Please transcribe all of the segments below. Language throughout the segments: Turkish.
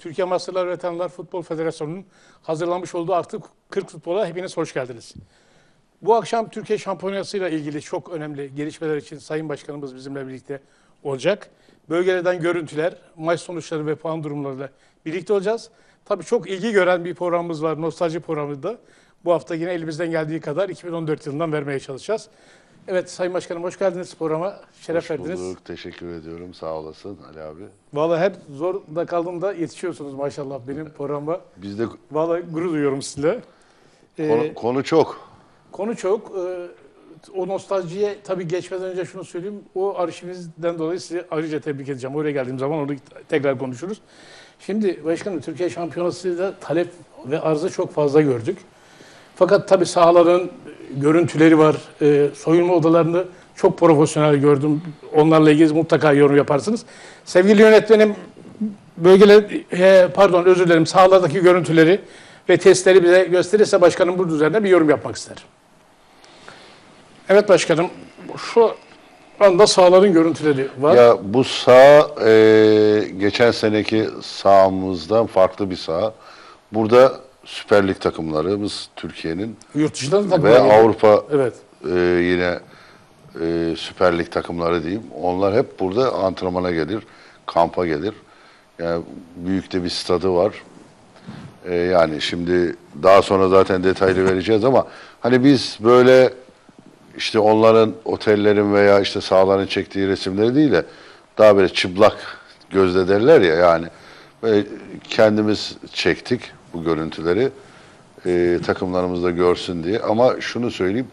Türkiye Masterlar Veteranlar Futbol Federasyonu'nun hazırlamış olduğu Artı 40 Futbol'a hepiniz hoş geldiniz. Bu akşam Türkiye Şampiyonası'yla ilgili çok önemli gelişmeler için Sayın Başkanımız bizimle birlikte olacak. Bölgelerden görüntüler, maç sonuçları ve puan durumlarıyla birlikte olacağız. Tabii çok ilgi gören bir programımız var, nostalji programı da. Bu hafta yine elimizden geldiği kadar 2014 yılından vermeye çalışacağız. Evet Sayın Başkanım hoş geldiniz programa. Şeref verdiniz. Hoş bulduk. Teşekkür ediyorum. Sağ olasın Ali abi. Vallahi hep zorda kaldığımda yetişiyorsunuz maşallah benim programa. Biz de Vallahi gurur duyuyorum sizinle. konu çok. Konu çok. O nostaljiye tabii geçmeden önce şunu söyleyeyim. O arşivinizden dolayı sizi ayrıca tebrik edeceğim. Oraya geldiğim zaman onu tekrar konuşuruz. Şimdi başkanım Türkiye Şampiyonası'nda talep ve arzı çok fazla gördük. Fakat tabii sahaların görüntüleri var. Soyunma odalarını çok profesyonel gördüm. Onlarla ilgili mutlaka yorum yaparsınız. Sevgili yönetmenim özür dilerim sahalardaki görüntüleri ve testleri bize gösterirse başkanım bunun üzerine bir yorum yapmak ister. Evet başkanım şu anda sahaların görüntüleri var. Ya bu saha geçen seneki sahamızdan farklı bir saha. Burada Süper Lig takımlarımız Türkiye'nin Yurt dışında da takımlar ve var. Avrupa Evet. yine Süper Lig takımları diyeyim. Onlar hep burada antrenmana gelir, kampa gelir. Yani büyük de bir stadı var. Yani şimdi daha sonra zaten detaylı vereceğiz ama hani biz böyle işte onların otellerin veya işte sahaların çektiği resimleri değil de daha böyle çıplak gözle derler ya yani böyle kendimiz çektik bu görüntüleri takımlarımız da görsün diye ama şunu söyleyeyim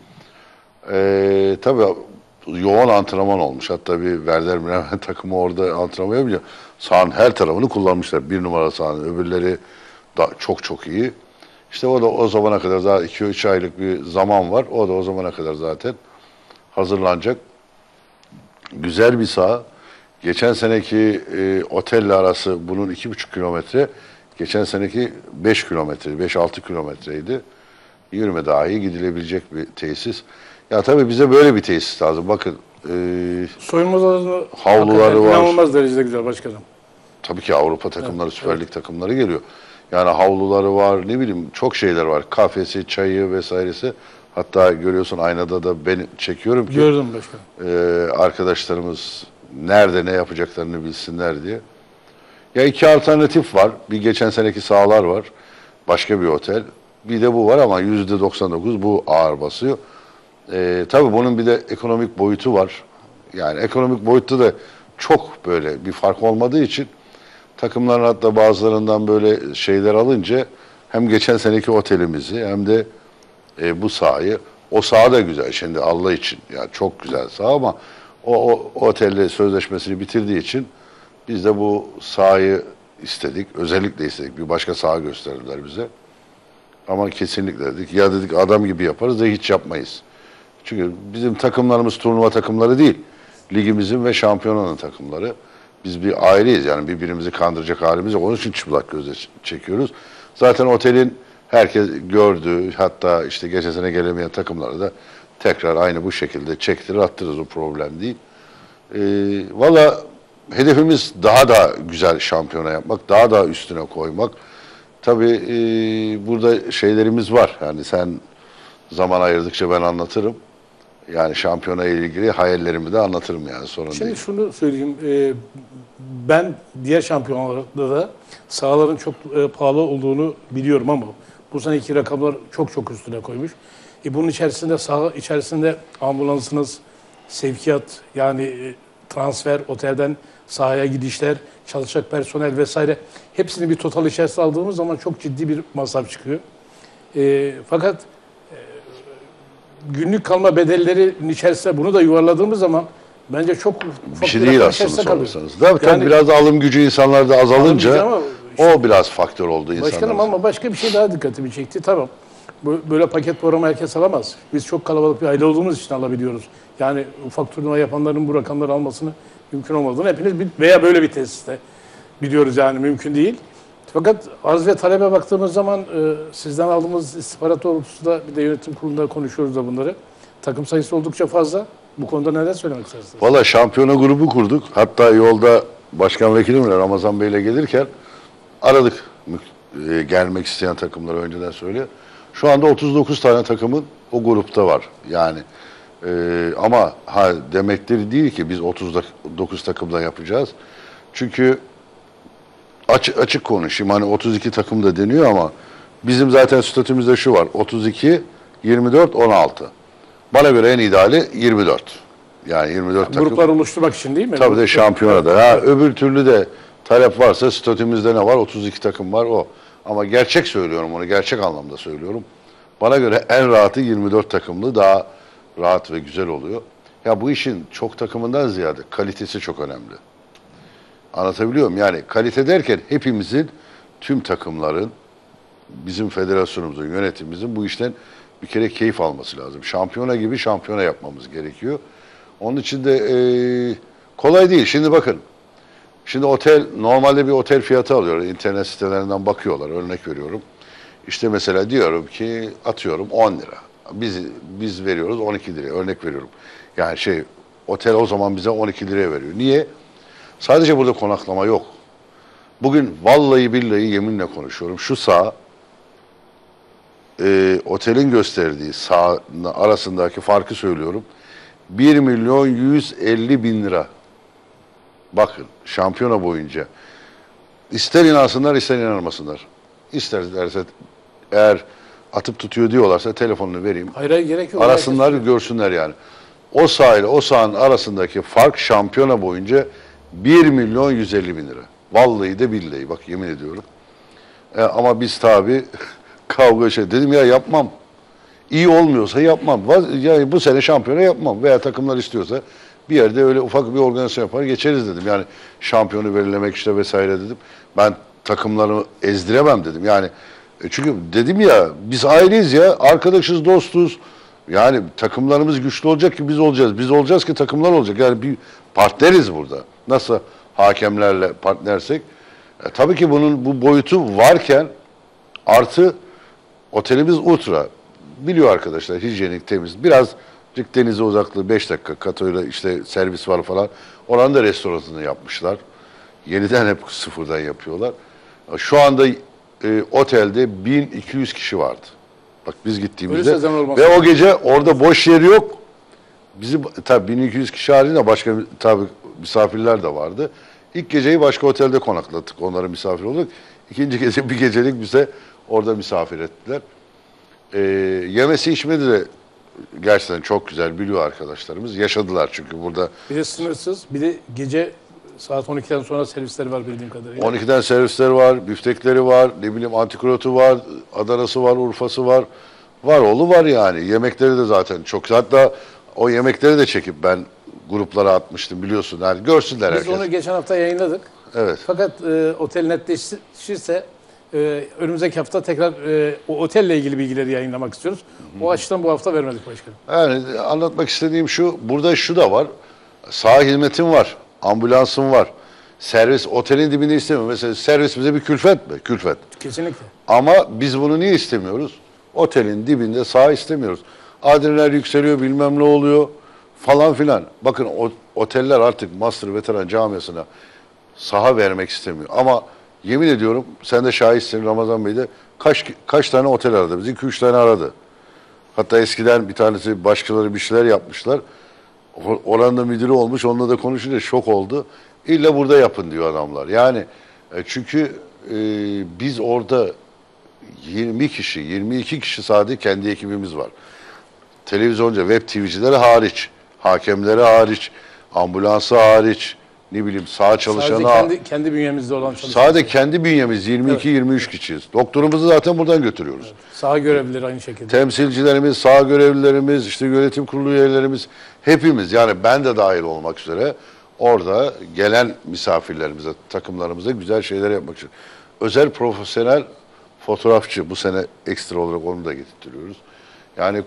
tabii yoğun antrenman olmuş hatta bir Werder Bremen takımı orada antrenman yapınca sahanın her tarafını kullanmışlar bir numara sahanın öbürleri da çok iyi. İşte o da o zamana kadar daha 2-3 aylık bir zaman var. O da o zamana kadar zaten hazırlanacak. Güzel bir saha. Geçen seneki otelle arası bunun 2,5 kilometre. Geçen seneki 5 kilometre, 5-6 kilometreydi. Yürüme dahi gidilebilecek bir tesis. Ya tabii bize böyle bir tesis lazım. Bakın Soyunma odalarını havluları var. İnanılmaz derecede güzel başkanım. Tabii ki Avrupa takımları, Süper Lig takımları geliyor. Yani havluları var, ne bileyim çok şeyler var. Kafesi, çayı vesairesi. Hatta görüyorsun aynada da ben çekiyorum ki Gördüm başkanım. Arkadaşlarımız nerede ne yapacaklarını bilsinler diye. Ya iki alternatif var. Bir geçen seneki sahalar var. Başka bir otel. Bir de bu var ama %99 bu ağır basıyor. Tabii bunun bir de ekonomik boyutu var. Yani ekonomik boyutta da çok böyle bir fark olmadığı için takımların hatta bazılarından böyle şeyler alınca hem geçen seneki otelimizi hem de bu sahayı, o saha da güzel şimdi Allah için. Yani çok güzel saha ama o otelle sözleşmesini bitirdiği için biz de bu sahayı istedik. Özellikle istedik. Bir başka saha gösterdiler bize. Ama kesinlikle dedik. Ya dedik adam gibi yaparız da hiç yapmayız. Çünkü bizim takımlarımız turnuva takımları değil. Ligimizin ve şampiyonanın takımları. Biz bir aileyiz yani birbirimizi kandıracak halimiz yok. Onun için çıplak gözle çekiyoruz. Zaten otelin herkes gördüğü hatta işte geçen sene gelemeyen takımları da tekrar aynı bu şekilde çektirir attırırız o problem değil. Valla hedefimiz daha da güzel şampiyona yapmak, daha da üstüne koymak. Tabii burada şeylerimiz var. Yani sen zaman ayırdıkça ben anlatırım. Yani şampiyona ile ilgili hayallerimi de anlatırım yani sorun Şimdi değil. şunu söyleyeyim. Ben diğer şampiyonlarda da sahaların çok pahalı olduğunu biliyorum ama bu seneki rakamlar çok üstüne koymuş. Bunun içerisinde saha içerisinde ambulansınız, sevkiyat yani transfer, otelden sahaya gidişler, çalışacak personel vesaire hepsini bir total içerisine aldığımız zaman çok ciddi bir masraf çıkıyor. Fakat günlük kalma bedellerinin içerisinde bunu da yuvarladığımız zaman bence çok bir şey değil aslında sorarsanız. Tabii yani, biraz da alım gücü insanlarda azalınca o biraz faktör oldu insanlar. Başkanım ama başka bir şey daha dikkatimi çekti. Tamam. Böyle paket programı herkes alamaz. Biz çok kalabalık bir aile olduğumuz için alabiliyoruz. Yani ufak turnuva yapanların bu rakamları almasını mümkün olmadığını hepiniz veya böyle bir tesiste biliyoruz yani mümkün değil. Fakat arz ve talebe baktığımız zaman sizden aldığımız istihbarat doğrultusunda bir de yönetim kurulunda konuşuyoruz da bunları. Takım sayısı oldukça fazla. Bu konuda neler söylemek istersiniz? Valla şampiyona grubu kurduk. Hatta yolda başkan vekilimle Ramazan Bey'le gelirken aradık gelmek isteyen takımları önceden söyle. Şu anda 39 tane takımın o grupta var. Yani ama demektir değil ki biz 39 takımda yapacağız. Çünkü açık konuşayım, hani 32 takım da deniyor ama bizim zaten statümüzde şu var: 32, 24, 16. Bana göre en ideali 24. Yani 24 takım. Gruplar oluşturmak için değil mi? Tabii de şampiyonada. Öbür türlü de talep varsa statümüzde ne var? 32 takım var o. Ama gerçek söylüyorum, onu gerçek anlamda söylüyorum. Bana göre en rahatı 24 takımlı, daha rahat ve güzel oluyor. Ya bu işin çok takımından ziyade kalitesi çok önemli. Anlatabiliyor muyum? Yani kalite derken hepimizin, tüm takımların, bizim federasyonumuzun, yönetimimizin bu işten bir kere keyif alması lazım. Şampiyona gibi şampiyona yapmamız gerekiyor. Onun için de kolay değil. Şimdi bakın, şimdi otel, normalde bir otel fiyatı alıyor. İnternet sitelerinden bakıyorlar, örnek veriyorum. İşte mesela diyorum ki, atıyorum 10 lira. Biz veriyoruz 12 liraya, örnek veriyorum. Yani otel o zaman bize 12 liraya veriyor. Niye? Sadece burada konaklama yok. Bugün vallahi billahi yeminle konuşuyorum. Şu saha, otelin gösterdiği saha arasındaki farkı söylüyorum. 1.150.000 lira. Bakın, şampiyona boyunca. İster inansınlar, ister inanmasınlar. İsterlerse, eğer atıp tutuyor diyorlarsa telefonunu vereyim. Hayır, gerek yok. Arasınlar, görsünler yani. O saha ile o sahanın arasındaki fark şampiyona boyunca 1.150.000 lira. Vallahi de billahi, bak yemin ediyorum. Ama biz tabi kavga dedim ya, yapmam. İyi olmuyorsa yapmam. Yani bu sene şampiyona yapmam. Veya takımlar istiyorsa bir yerde öyle ufak bir organizasyon yapar geçeriz dedim. Yani şampiyonu belirlemek işte vesaire dedim. Ben takımları ezdiremem dedim. Yani çünkü dedim ya, biz aileyiz ya, arkadaşız, dostuz. Yani takımlarımız güçlü olacak ki biz olacağız. Biz olacağız ki takımlar olacak. Yani bir partneriz burada. Nasıl hakemlerle partnersek. Tabii ki bunun bu boyutu varken, artı otelimiz ultra. Biliyor arkadaşlar, hijyenik, temiz. Biraz denize uzaklığı 5 dakika. Katoyla işte servis var falan. Oranın da restoranını yapmışlar. Yeniden hep sıfırdan yapıyorlar. Şu anda otelde 1200 kişi vardı. Bak biz gittiğimizde ve o gece orada boş yer yok. Bizi tabii 1200 kişi haricinde başka tabii misafirler de vardı. İlk geceyi başka otelde konaklattık. Onlara misafir olduk. İkinci gece bir gecelik bize orada misafir ettiler. Yemesi içmedi de gerçekten çok güzel, biliyor arkadaşlarımız. Yaşadılar çünkü burada. Bir de sınırsız, bir de gece saat 12'den sonra servisleri var bildiğim kadarıyla. 12'den servisleri var, büftekleri var, ne bileyim antrikotu var, Adanası var, Urfası var. Var oğlu var yani. Yemekleri de zaten çok. Hatta o yemekleri de çekip ben gruplara atmıştım, biliyorsun. Yani görsünler herkes. Biz onu geçen hafta yayınladık. Evet. Fakat otel netleşirse önümüzdeki hafta tekrar o otelle ilgili bilgileri yayınlamak istiyoruz. O açıdan bu hafta vermedik başkanım. Yani anlatmak istediğim şu, burada şu da var. Sağ hizmetim var, ambulansım var. Servis otelin dibinde istemiyorum. Mesela servis bize bir külfet mi? Külfet. Kesinlikle. Ama biz bunu niye istemiyoruz? Otelin dibinde saha istemiyoruz. Adrenalin yükseliyor, bilmem ne oluyor falan filan. Bakın oteller artık Master Veteran Camiası'na saha vermek istemiyor. Ama yemin ediyorum, sen de şahitsin, Ramazan Bey de kaç tane otel aradı. Biz 2-3 tane aradı. Hatta eskiden bir tanesi, başkaları bir şeyler yapmışlar. Oranın da müdürü olmuş, onunla da konuşunca şok oldu. İlla burada yapın diyor adamlar. Yani çünkü biz orada 20 kişi, 22 kişi sadece kendi ekibimiz var. Televizyonca, web TV'cileri hariç, hakemleri hariç, ambulansı hariç, ne bileyim sağ çalışanı. Sadece kendi bünyemizde olan çalışanlar. Sadece kendi bünyemiz 22-23 kişiyiz. Doktorumuzu zaten buradan götürüyoruz. Evet. Saha görevlileri aynı şekilde. Temsilcilerimiz, saha görevlilerimiz, işte yönetim kurulu üyelerimiz, hepimiz, yani ben de dahil olmak üzere orada gelen misafirlerimize, takımlarımıza güzel şeyler yapmak için. Özel profesyonel fotoğrafçı, bu sene ekstra olarak onu da getirtiyoruz. Yani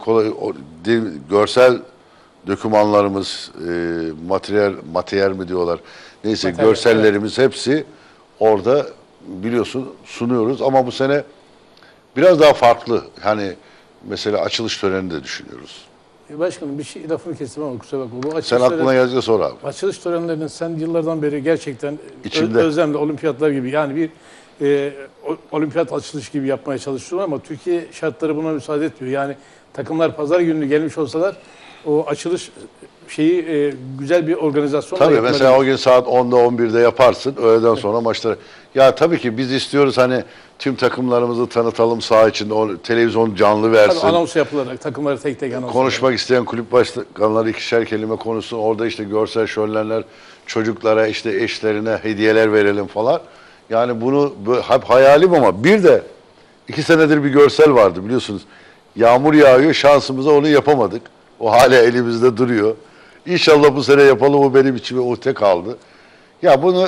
görsel dokümanlarımız, materyal mi diyorlar, neyse görsellerimiz, evet, hepsi orada biliyorsun sunuyoruz. Ama bu sene biraz daha farklı. Hani mesela açılış törenini de düşünüyoruz. Başkanım bir şey lafını kestim ama kusura bakma. Bu sen aklına gelince sor abi. Açılış törenlerinin sen yıllardan beri gerçekten İçimde. özlemle olimpiyatlar gibi, yani bir olimpiyat açılış gibi yapmaya çalışıyorlar ama Türkiye şartları buna müsaade etmiyor. Yani takımlar pazar günü gelmiş olsalar o açılış güzel bir organizasyonla Tabii yapmaları mesela o gün saat 10'da 11'de yaparsın. Öğleden sonra maçları. Ya tabii ki biz istiyoruz hani tüm takımlarımızı tanıtalım saha içinde. O, televizyon canlı versin. Tabii anons yapılarak takımları tek tek anons Konuşmak isteyen kulüp başkanları ikişer kelime konuşsun. Orada işte görsel şölenler, çocuklara işte eşlerine hediyeler verelim falan. Yani bunu hep hayalim ama bir de 2 senedir bir görsel vardı biliyorsunuz. Yağmur yağıyor, şansımıza onu yapamadık. O hala elimizde duruyor. İnşallah bu sene yapalım, o benim içime uhde kaldı. Ya bunu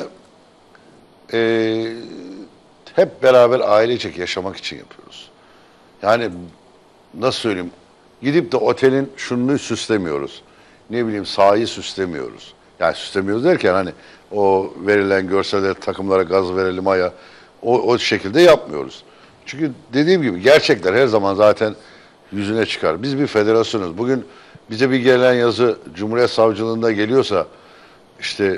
hep beraber ailecek yaşamak için yapıyoruz. Yani nasıl söyleyeyim, gidip de otelin şunu süslemiyoruz. Ne bileyim sahayı süslemiyoruz. Yani süslemiyoruz derken hani o verilen görseller takımlara gaz verelim aya o şekilde yapmıyoruz. Çünkü dediğim gibi gerçekler her zaman zaten yüzüne çıkar. Biz bir federasyonuz. Bugün bize bir gelen yazı Cumhuriyet Savcılığında geliyorsa işte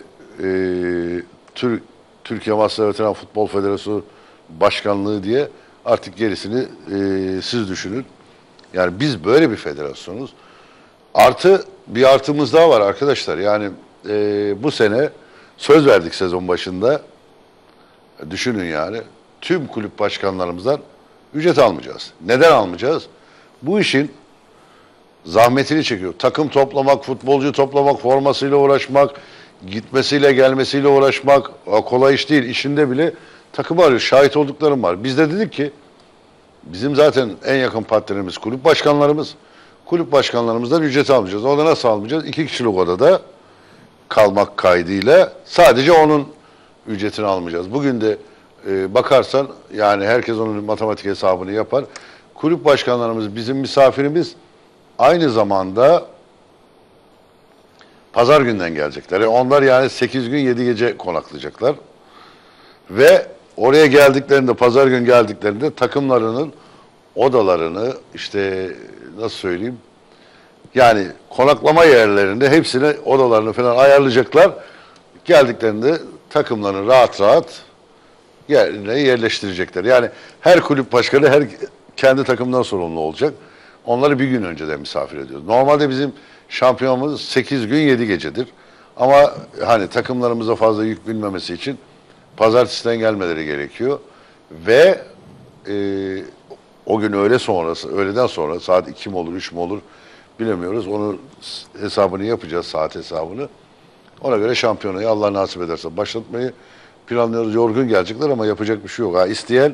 Türkiye Masa Veteran Futbol Federasyonu Başkanlığı diye artık gerisini siz düşünün. Yani biz böyle bir federasyonuz. Artı bir artımız daha var arkadaşlar. Yani bu sene söz verdik sezon başında. Düşünün yani tüm kulüp başkanlarımızdan ücret almayacağız. Neden almayacağız? Bu işin zahmetini çekiyor. Takım toplamak, futbolcu toplamak, formasıyla uğraşmak, gitmesiyle gelmesiyle uğraşmak kolay iş değil. İşinde bile takım arıyor. Şahit olduklarım var. Biz de dedik ki bizim zaten en yakın partnerimiz kulüp başkanlarımız. Kulüp başkanlarımızdan ücret almayacağız. O da nasıl almayacağız? 2 kişilik odada kalmak kaydıyla sadece onun ücretini almayacağız. Bugün de bakarsan yani herkes onun matematik hesabını yapar. Kulüp başkanlarımız bizim misafirimiz, aynı zamanda pazar günden gelecekler. Onlar yani 8 gün 7 gece konaklayacaklar. Ve oraya geldiklerinde, pazar gün geldiklerinde takımlarının odalarını işte nasıl söyleyeyim, yani konaklama yerlerinde hepsine odalarını falan ayarlayacaklar. Geldiklerinde takımlarını rahat rahat yerine yerleştirecekler. Yani her kulüp başkanı kendi takımdan sorumlu olacak. Onları bir gün önceden misafir ediyoruz. Normalde bizim şampiyonumuz 8 gün 7 gecedir. Ama hani takımlarımıza fazla yük binmemesi için pazartesiden gelmeleri gerekiyor. Ve o gün öğleden sonra saat 2 mi olur 3 mü olur bilemiyoruz. Onun hesabını yapacağız, saat hesabını. Ona göre şampiyonayı Allah nasip ederse başlatmayı planlıyoruz. Yorgun gelecekler ama yapacak bir şey yok. Ha, isteyen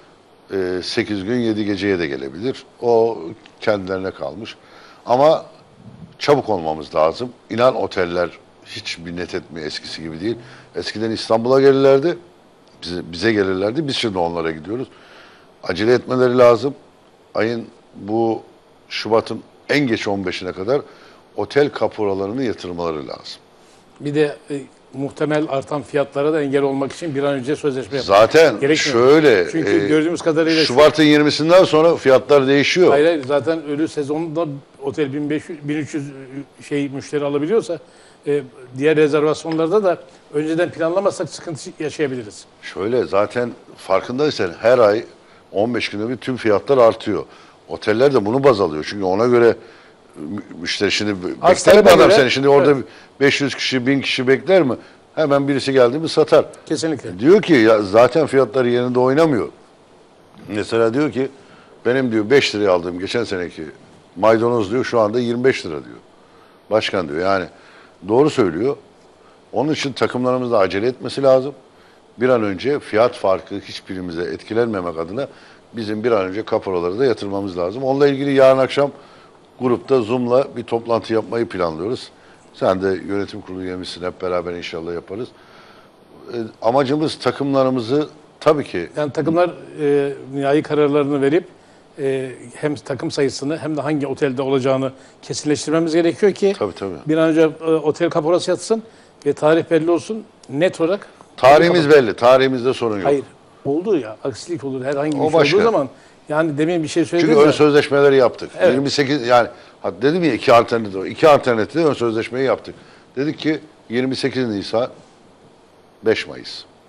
8 gün 7 geceye de gelebilir. O kendilerine kalmış. Ama çabuk olmamız lazım. İnan oteller hiç minnet etmiyor, eskisi gibi değil. Eskiden İstanbul'a gelirlerdi, bize gelirlerdi. Biz şimdi onlara gidiyoruz. Acele etmeleri lazım. Ayın bu Şubat'ın en geç 15'ine kadar otel kaporalarını yatırmaları lazım. Bir de muhtemel artan fiyatlara da engel olmak için bir an önce sözleşme yapmak Zaten gerekmiyor. şöyle, Çünkü gördüğümüz kadarıyla Şubat'ın 20'sinden sonra fiyatlar değişiyor. hayır, zaten ölü sezonunda otel 1500 1300 müşteri alabiliyorsa diğer rezervasyonlarda da önceden planlamazsak sıkıntı yaşayabiliriz. Şöyle zaten farkındaysan her ay 15 günde bir tüm fiyatlar artıyor. Oteller de bunu baz alıyor. Çünkü ona göre müşteri şimdi Arz bekler mi talebe adam göre, seni? Şimdi orada evet. 500 kişi, 1000 kişi bekler mi? Hemen birisi geldi mi satar. Kesinlikle. Diyor ki ya zaten fiyatları yerinde oynamıyor. Mesela diyor ki benim diyor 5 liraya aldığım geçen seneki maydanoz diyor şu anda 25 lira diyor. Başkan diyor yani doğru söylüyor. Onun için takımlarımız da acele etmesi lazım. Bir an önce fiyat farkı hiçbirimize etkilenmemek adına bizim bir an önce kaporaları da yatırmamız lazım. Onunla ilgili yarın akşam grupta Zoom'la bir toplantı yapmayı planlıyoruz. Sen de yönetim kurulu üyemizsin, hep beraber inşallah yaparız. Amacımız takımlarımızı tabii ki Yani takımlar nihai kararlarını verip hem takım sayısını hem de hangi otelde olacağını kesinleştirmemiz gerekiyor ki tabii. bir an önce otel kaporası yatsın ve tarih belli olsun. Net olarak Tarihimiz belli. Tarihimizde sorun yok. hayır. Oldu ya. Aksilik olur. Herhangi O bir şey başka. olduğu zaman yani demin bir şey söyledim. Çünkü ön sözleşmeleri yaptık. Evet. 28 yani dedim ya iki alternatif var. İki alternatifle ön sözleşmeyi yaptık. Dedik ki 28 Nisan 5 Mayıs.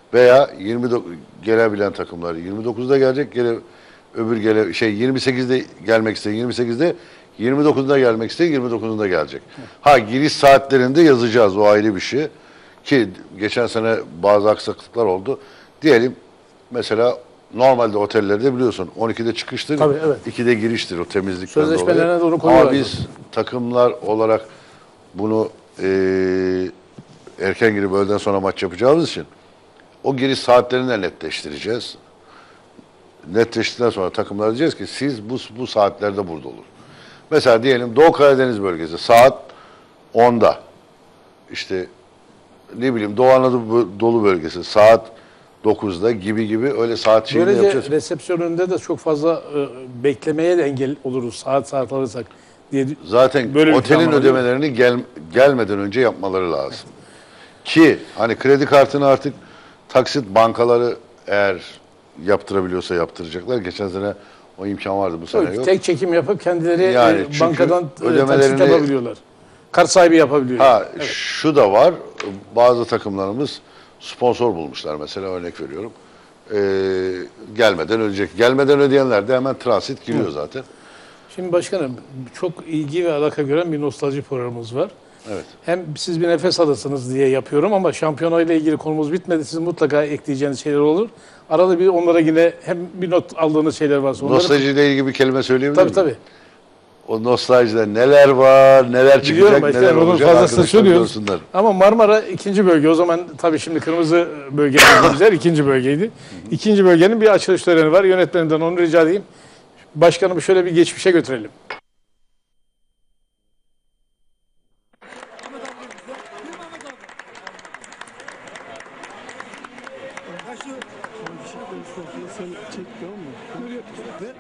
Veya gelebilen takımlar 29'da gelecek, öbür 28'de gelmek isteyen 28'de, 29'da gelmek isteyen 29'da gelecek. Ha, giriş saatlerinde yazacağız, o ayrı bir şey. Ki geçen sene bazı aksaklıklar oldu. Diyelim mesela normalde otellerde biliyorsun 12'de çıkıştır, Tabii, evet. 2'de giriştir o temizlikten dolayı. Sözleşmelerine doğru koyuyorlar. Ama biz takımlar olarak bunu erken girip öğleden sonra maç yapacağımız için o giriş saatlerini de netleştireceğiz. Netleştikten sonra takımlara diyeceğiz ki siz bu saatlerde burada olur. Mesela diyelim Doğu Karadeniz bölgesi saat 10'da. İşte ne bileyim Doğu Anadolu bölgesi saat 9'da gibi öyle saat şeyini Böylece yapacağız. resepsiyon önünde de çok fazla beklemeye de engel oluruz saat alırsak diye. Zaten böyle bir otelin planlama ödemelerini gelmeden önce yapmaları lazım. Ki hani kredi kartını artık taksit bankaları eğer yaptırabiliyorsa yaptıracaklar. Geçen sene o imkan vardı, bu sene yok. Tek çekim yapıp kendileri Yani çünkü bankadan ödemelerini- taksit yapabiliyorlar. Kart sahibi yapabiliyor. Ha, şu da var. Bazı takımlarımız sponsor bulmuşlar mesela, örnek veriyorum. Gelmeden ödeyecek. Gelmeden ödeyenler de hemen transit giriyor zaten. Şimdi başkanım, çok ilgi ve alaka gören bir nostalji programımız var. Evet. Hem siz bir nefes alırsınız diye yapıyorum ama şampiyona ile ilgili konumuz bitmedi. Sizin mutlaka ekleyeceğiniz şeyler olur. Arada bir onlara yine hem bir not aldığınız şeyler varsa onları... Nostaljiyle ilgili bir kelime söyleyebilir Tabii miyim? tabii. O nostaljide neler var, neler Biliyorum çıkacak, başkanım, neler onun olacak fazlasını arkadaşlar söylüyoruz. görsünler. Ama Marmara ikinci bölge. O zaman tabii şimdi kırmızı bölgeler ikinci bölgeydi. İkinci bölgenin bir açılış töreni var. Yönetmenimden onu rica edeyim. Başkanımı şöyle bir geçmişe götürelim. Sen çek, tamam mı? Ver.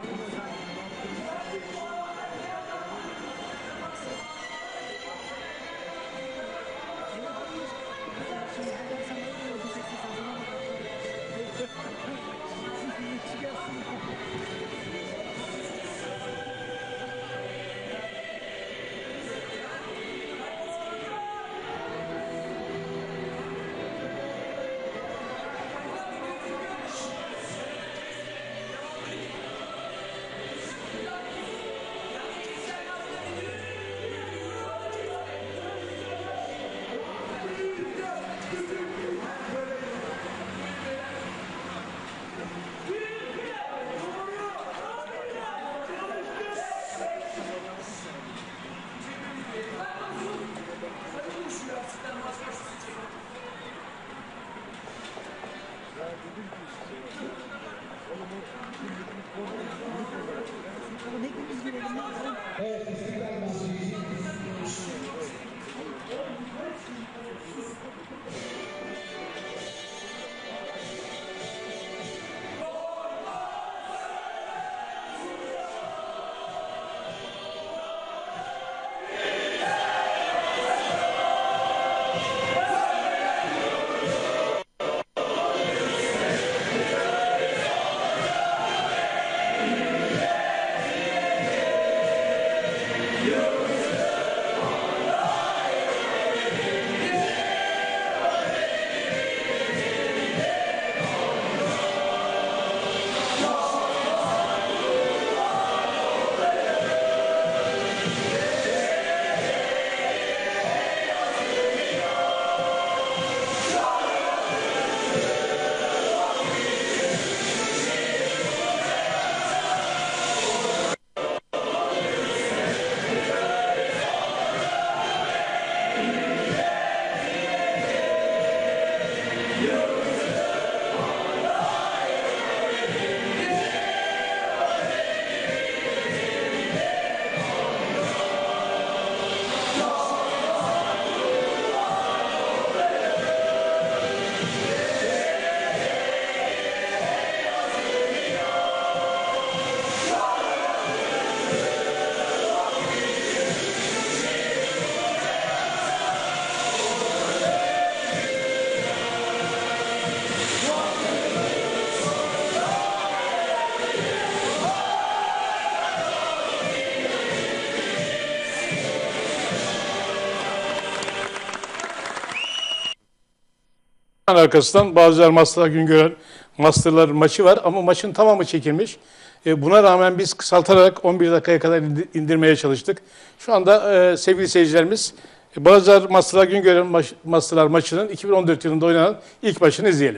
Arkasından Bağcılar Masterlar Güngören Masterlar maçı var ama maçın tamamı çekilmiş. Buna rağmen biz kısaltarak 11 dakikaya kadar indirmeye çalıştık. Şu anda sevgili seyircilerimiz Bağcılar Masterlar Güngören Masterlar maçının 2014 yılında oynanan ilk maçını izleyelim.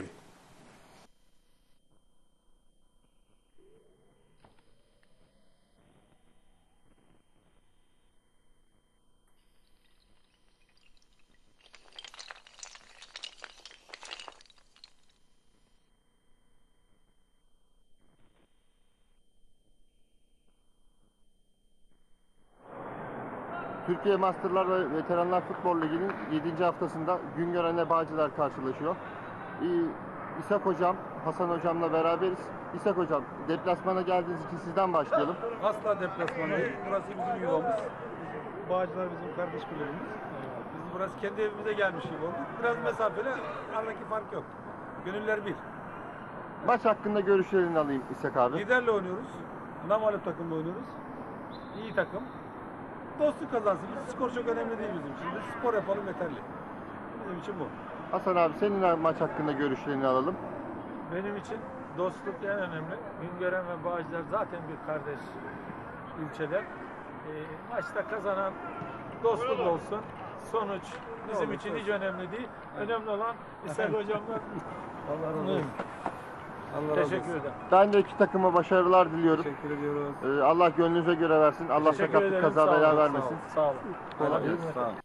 Türkiye Masterlar ve Veteranlar Futbol Ligi'nin 7. haftasında Güngören'le Bağcılar karşılaşıyor. İshak Hocam, Hasan Hocam'la beraberiz. İshak Hocam, deplasmana geldiğiniz için sizden başlayalım. Asla deplasman değil. Burası bizim yuvamız. Bağcılar bizim kardeş kulübümüz. Biz burası kendi evimize gelmiş gibi olduk. Biraz mesafeli, aradaki fark yok. Gönüller bir. Maç hakkında görüşlerini alayım İshak abi. Liderle oynuyoruz. Namalip takımla oynuyoruz. İyi takım. Dostluk kazansın. Skor çok önemli değil bizim için. Biz spor yapalım yeterli. Bizim için bu. Hasan abi, senin maç hakkında görüşlerini alalım. Benim için dostluk en önemli. Güngören ve Bağcılar zaten bir kardeş ilçeler. Maçta kazanan dostluk olsun. Sonuç bizim için hiç önemli değil. Önemli olan İshak Hocam'la Allah razı olsun. Allah razı teşekkür olsun. ederim. Ben de iki takıma başarılar diliyorum. Teşekkür ediyoruz. Allah gönlünüze göre versin. Allah Teşekkür sakatlık ederim. kaza Sağ olun, bela sağ vermesin. olun, Sağ olun. Kolay gelsin. Sağ olun.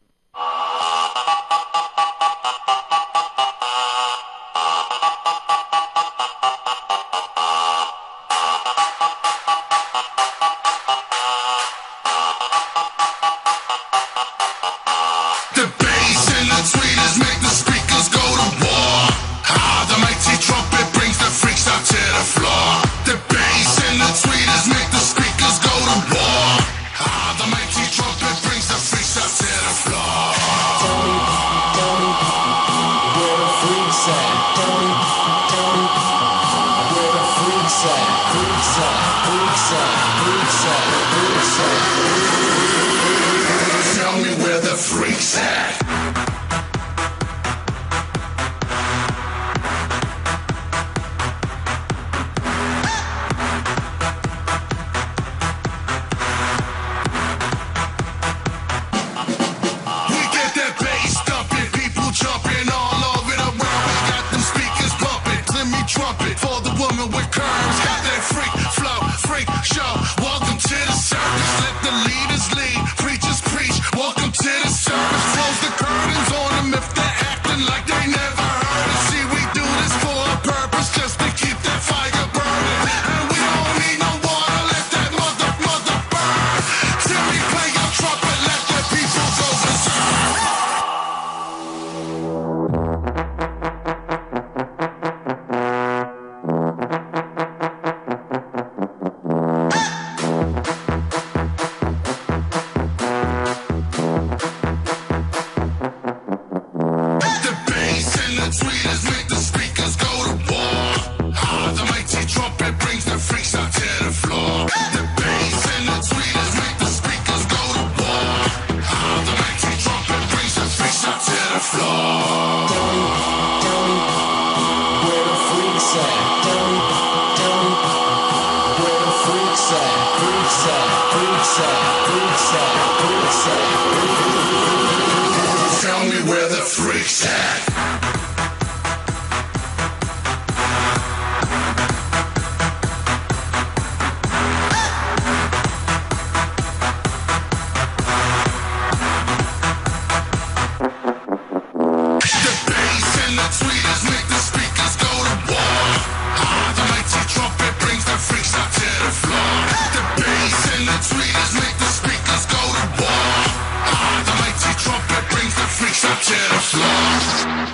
The bass and the tweeters make the speakers go to war. The mighty trumpet brings the freaks out to the floor. The bass and the tweeters make the speakers go to war. The mighty trumpet brings the freaks out to the floor. Where the freaks at? Where the freaks at? Freaks at, freaks at, freaks at, freaks at. Tell me where the freaks at. We get that bass thumping, people jumping all over the world. We got them speakers bumping, let me trumpet for the woman with curves. Got that freak flow, freak show. Welcome to the circus, let the leaders lead, preachers preach. Welcome to the service. Close the curtains on them if they're acting like they never heard us. See, we do this for a purpose, just to keep that fire burning. And we don't need no water, let that mother burn. Till we play your trumpet, let the people go berserk. The bass and the tweeters make the speakers go to war. The mighty trumpet brings the freaks out to the floor. The bass and the tweeters make the speakers go to war. The mighty trumpet brings the freaks out to the floor. Where the freaks at? Where the freaks at? Freaks at, freaks at, freaks at, freaks at. Tell me where the freaks at. The bass and the tweeters make the speakers go to war. The mighty trumpet brings the freaks out to the floor. The bass and the tweeters make the speakers go to war. The mighty trumpet brings the freaks out to the floor.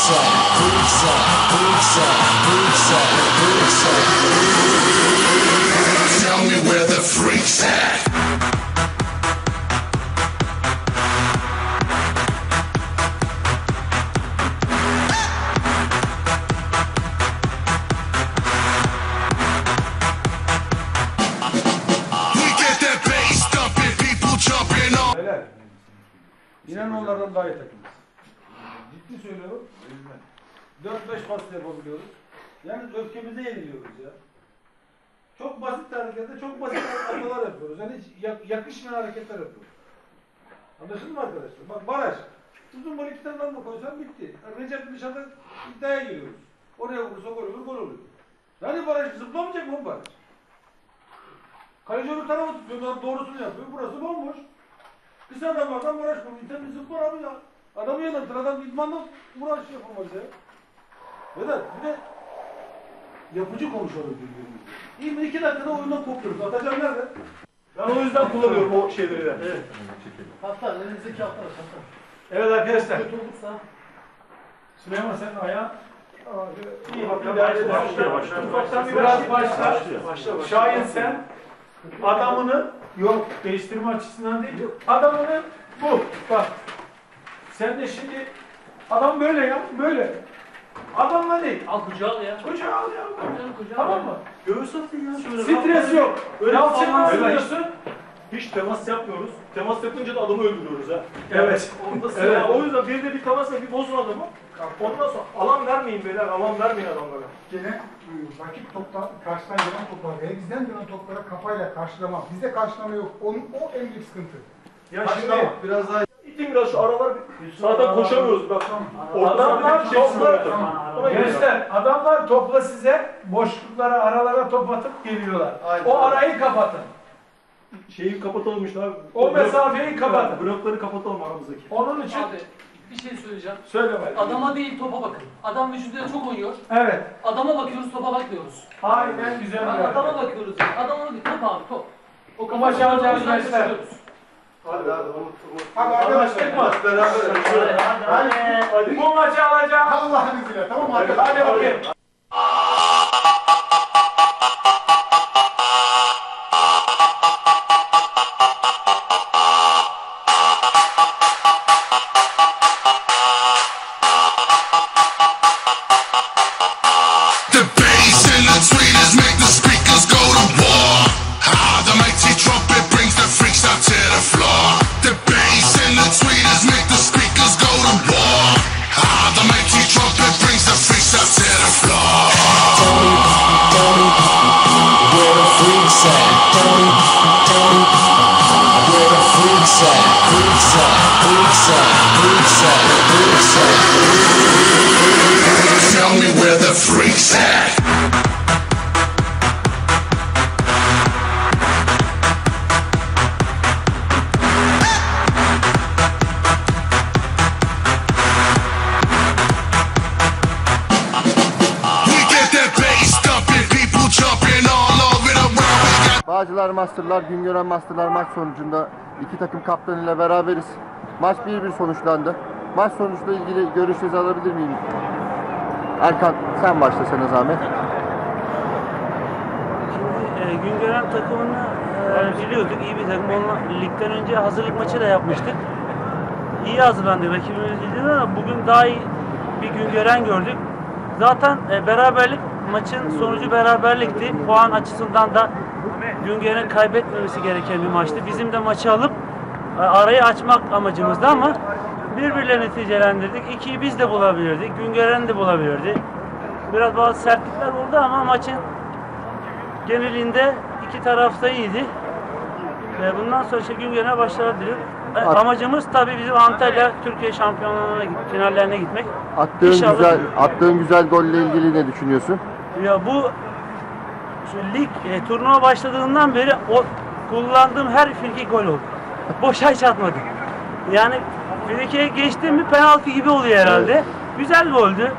Tell me where the freaks at. We get that bass thumping, people jumping on. Beyler, İnan onlardan daha iyi takımız. Ciddi söylüyorum. 4-5 pas yapabiliyoruz. Yani öfkemize yeniliyoruz ya. Çok basit harekette çok basit hatalar yapıyoruz. Yani hiç yakışmayan hareketler yapıyoruz. Anlaşıldı mı arkadaşlar? Bak baraj. Uzun bol 2 tane dalma koysan bitti. Recep dışarıda iddiaya giriyoruz. Oraya vurursa gol olur, gol oluyor. Yani baraj zıplamayacak mı baraj? Kaleci öbür tarafa tutuyor, doğrusunu yapıyor. Burası bomboş. Kısa adamlardan baraj kurmuyor. İnsan bir zıplar abi ya. Adamı yanıltır, adam idmanla uğraş yapamaz ya. Vedat, bir de yapıcı konuşalım birbirimizle. İyi mi? 2 dakikada oyundan kopuyoruz. Atacağım nerede? Ben o yüzden kullanıyorum o şeyleri de. Evet. Kaptan, önümüzdeki hafta kaptan. Evet arkadaşlar. Süleyman sen ayağa İyi bak. biraz başla. Şahin sen adamını yok değiştirme açısından değil. Adamını bu. Bak. Sen de şimdi adam böyle ya. Böyle. Adamla değil. Al kucağı al ya. Kucağı al ya. Kucağı Tamam al. mı? Göğüs atın ya. Stres yok. Yalçın nasıl Öyle diyorsun? Hiç temas yapmıyoruz. Temas yapınca da adamı öldürüyoruz ha. Evet. Evet. O yüzden bir temasla bir bozun adamı. Ondan sonra alan vermeyin beyler. Alan vermeyin adamlara. Gene rakip topta karşıdan gelen toplar ve bizden dönen toplara kafayla karşılama. Bizde karşılama yok. O en büyük sıkıntı. Ya şimdi biraz daha itin biraz şu aralar zaten koşamıyoruz bak. Adamlar topla Oraya göster. Adamlar topla size boşluklara, aralara top atıp geliyorlar. O arayı kapatın. şeyi kapatalım işte abi. O mesafeyi kapatın. Blokları kapatalım aramızdaki. Onun için Abi bir şey söyleyeceğim. söyle bak. Adama değil topa bakın. Adam vücuduyla çok oynuyor. Evet. Adama bakıyoruz, topa bakmıyoruz. Aynen güzel bir hareket. Adama bakıyoruz. Adama bakıyoruz. Top abi top. O Bu maçı alacağız gençler. Hadi hadi Hadi arkadaşlar. Bu maçı alacağım. Allah'ın izniyle tamam mı? Hadi bakayım. The bass and the tweeters make the speakers go to war. Ah, the mighty trumpet brings the freaks out to the floor. The bass and the tweeters make the speakers go to war. Ah, the mighty trumpet brings the freaks out to the floor. Where the freaks at? Where the freaks at? Freaks at, freaks at, freaks at, freaks at. Tell me where the freaks at. We get that bass thumping, people jumping all over the world. We got Bağcılar Masterlar, Güngören Masterlar maç sonucunda iki takım kaptanıyla beraberiz. Maç 1-1 sonuçlandı. Maç sonuçla ilgili görüşlerinizi alabilir miyim? Erkan sen başla sana zahmet. Şimdi Güngören takımını biliyorduk, iyi bir takım. Onunla ligden önce hazırlık maçı da yapmıştık. İyi hazırlandık, rakibimiz iyiydi ama bugün daha iyi bir Güngören gördük. Zaten beraberlik, maçın sonucu beraberlikti. Puan açısından da Güngören'in kaybetmemesi gereken bir maçtı. Bizim de maçı alıp arayı açmak amacımızdı ama birbirlerini neticelendirdik. 2'yi biz de bulabilirdik, Güngören de bulabilirdi. Biraz bazı sertlikler oldu ama maçın genelinde iki taraf da iyiydi. Bundan sonra Güngören'e başarılar diliyorum. Amacımız tabii bizim Antalya Türkiye şampiyonluğuna finallerine gitmek. Attığın güzel golle ilgili ne düşünüyorsun? Ya bu lig turnuva başladığından beri o kullandığım her frikik gol oldu. Boşa hiç atmadım. Yani frikiye geçtiğim bir penaltı gibi oluyor herhalde. Evet. Güzel goldü.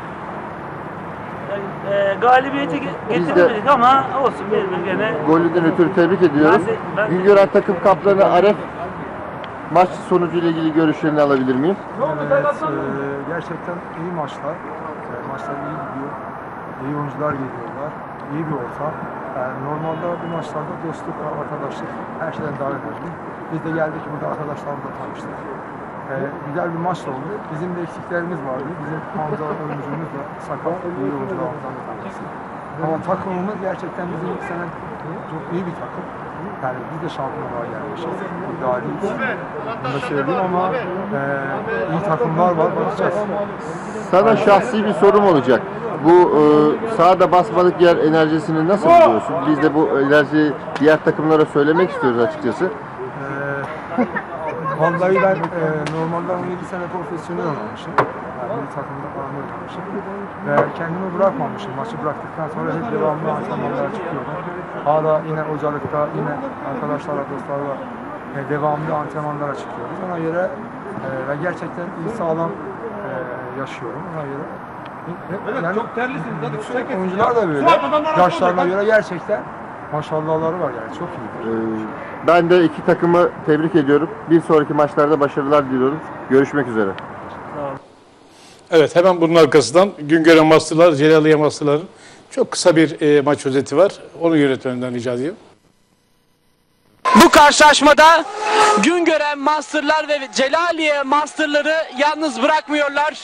Galibiyeti getiremedik ama olsun bir gene. Golünden ötürü tebrik ediyorum. Ben Güngören takım kaptanı Aref Maç sonucuyla ilgili görüşlerini alabilir miyim? Gerçekten iyi maçlar. Maçlar iyi gidiyor. İyi oyuncular geliyorlar. İyi bir ortam. Normalde bu maçlarda dostluk, arkadaşlık her şeyden daha önemli. Biz de geldik burada arkadaşlarımızla tanıştık. Güzel bir maç oldu. Bizim de eksiklerimiz vardı. Bizim Hamza oyuncumuz da sakat, iyi oyuncularımızdan bir tanesi. Ama takımımız gerçekten bizim sene çok iyi bir takım. Yani biz de şampiyonluğa gelmişiz. İddialıyız. Bunu da söyleyeyim ama iyi takımlar var. Bakacağız. Sana şahsi bir sorum olacak. Bu sahada basmalık yer enerjisini nasıl buluyorsun? Biz de bu enerjiyi diğer takımlara söylemek istiyoruz açıkçası. Vallahi ben normalde 17 sene profesyonel oynamışım. Yani bir takımda falan oynamışım. Ve kendimi bırakmamışım. Maçı bıraktıktan sonra hep devamlı antrenmanlara çıkıyorum. Hala yine hocalıkta, yine arkadaşlarla, dostlarla devamlı antrenmanlara çıkıyoruz. Ona göre ve gerçekten iyi sağlam yaşıyorum. Ona göre yani, çok terlisin. Oyuncular da böyle. Yaşlarına göre gerçekten maşallahları var yani. Çok iyi. Ben de iki takımı tebrik ediyorum. Bir sonraki maçlarda başarılar diliyorum. Görüşmek üzere. Evet, hemen bunun arkasından Güngören Masterlar, Celaliye Masterlar'ın çok kısa bir maç özeti var. Onu yönetmeninden rica edeyim. Bu karşılaşmada Güngören Masterlar ve Celaliye Masterları yalnız bırakmıyorlar.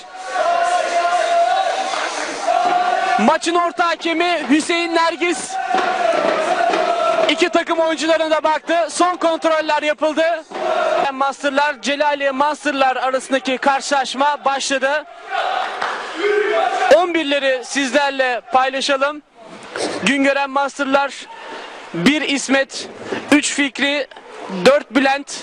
Maçın orta hakemi Hüseyin Nergis iki takım oyuncularına da baktı. Son kontroller yapıldı. Masterlar, Celaliye Masterlar arasındaki karşılaşma başladı. 11'leri sizlerle paylaşalım. Güngören Masterlar 1 İsmet, 3 Fikri, 4 Bülent,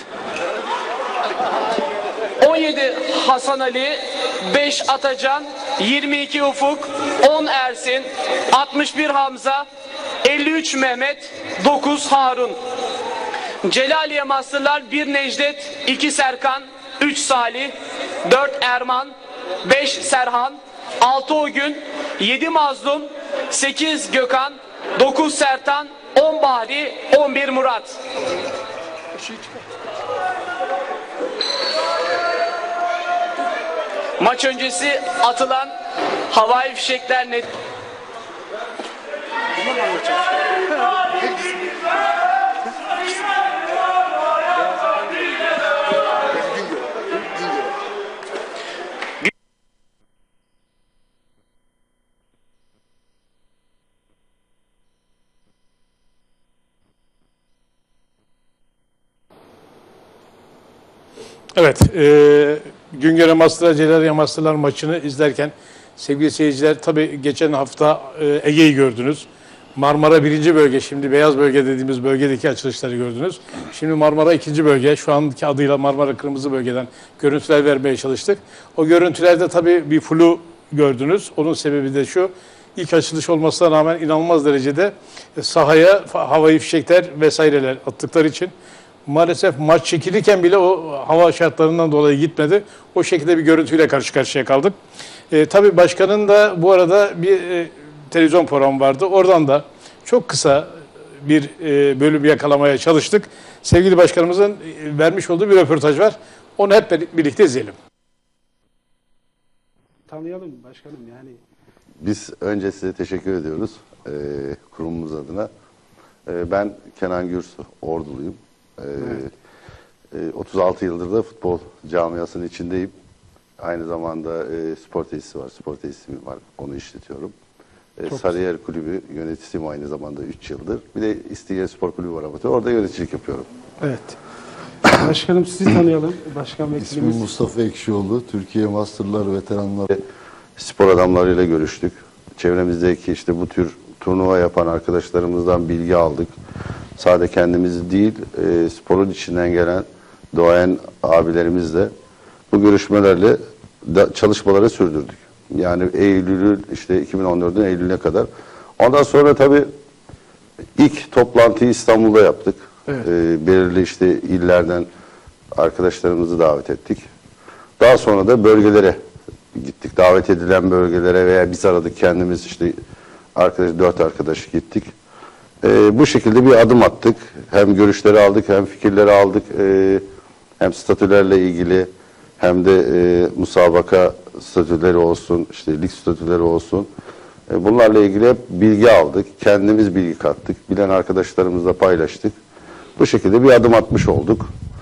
17 Hasan Ali, 5 Atacan, 22 Ufuk, 10 Ersin, 61 Hamza, 53 Mehmet, 9 Harun. Celaliye Masterlar 1 Necdet, 2 Serkan, 3 Salih, 4 Erman, 5 Serhan, 6 Ogün, 7 Mazlum, 8 Gökhan, 9 Sertan, 10 Bahri, 11 Murat. Maç öncesi atılan havai fişekler net. Evet, Güngören Masterlar, Celaliye Masterlar maçını izlerken sevgili seyirciler, tabii geçen hafta Ege'yi gördünüz. Marmara 1. bölge, şimdi Beyaz Bölge dediğimiz bölgedeki açılışları gördünüz. Şimdi Marmara 2. bölge, şu anki adıyla Marmara Kırmızı Bölge'den görüntüler vermeye çalıştık. O görüntülerde tabii bir flu gördünüz. Onun sebebi de şu, ilk açılış olmasına rağmen inanılmaz derecede sahaya havai fişekler vesaireler attıkları için maalesef maç çekilirken bile o hava şartlarından dolayı gitmedi. O şekilde bir görüntüyle karşı karşıya kaldık. Tabii başkanın da bu arada bir televizyon programı vardı. Oradan da çok kısa bir bölüm yakalamaya çalıştık. Sevgili başkanımızın vermiş olduğu bir röportaj var. Onu hep birlikte izleyelim. Tanıyalım başkanım yani. Biz önce size teşekkür ediyoruz kurumumuz adına. Ben Kenan Gürsu, Orduluyum. 36 yıldır da futbol camiasının içindeyim. Aynı zamanda spor tesisi var, spor tesisim var, onu işletiyorum. Sarıyer Kulübü yöneticisiyim aynı zamanda 3 yıldır. Bir de İstiklal Spor Kulübü var amatör, orada yöneticilik yapıyorum. Evet. Başkanım sizi tanıyalım. Başkan vekilimiz. İsmim Mustafa Ekşioğlu, Türkiye Masterlar Veteranlar. Spor adamlarıyla görüştük. Çevremizdeki işte bu tür turnuva yapan arkadaşlarımızdan bilgi aldık. Sadece kendimiz değil, sporun içinden gelen doğayan abilerimizle bu görüşmelerle çalışmaları sürdürdük. Yani Eylül'ün işte 2014'ün Eylül'üne kadar. Ondan sonra tabii ilk toplantıyı İstanbul'da yaptık. Evet. Belirli işte illerden arkadaşlarımızı davet ettik. Daha sonra da bölgelere gittik. Davet edilen bölgelere veya biz aradık kendimiz işte 4 arkadaş gittik. Bu şekilde bir adım attık. Hem görüşleri aldık hem fikirleri aldık. Hem statülerle ilgili hem de musabaka statüleri olsun, işte lig statüleri olsun. Bunlarla ilgili hep bilgi aldık. Kendimiz bilgi kattık. Bilen arkadaşlarımızla paylaştık. Bu şekilde bir adım atmış olduk.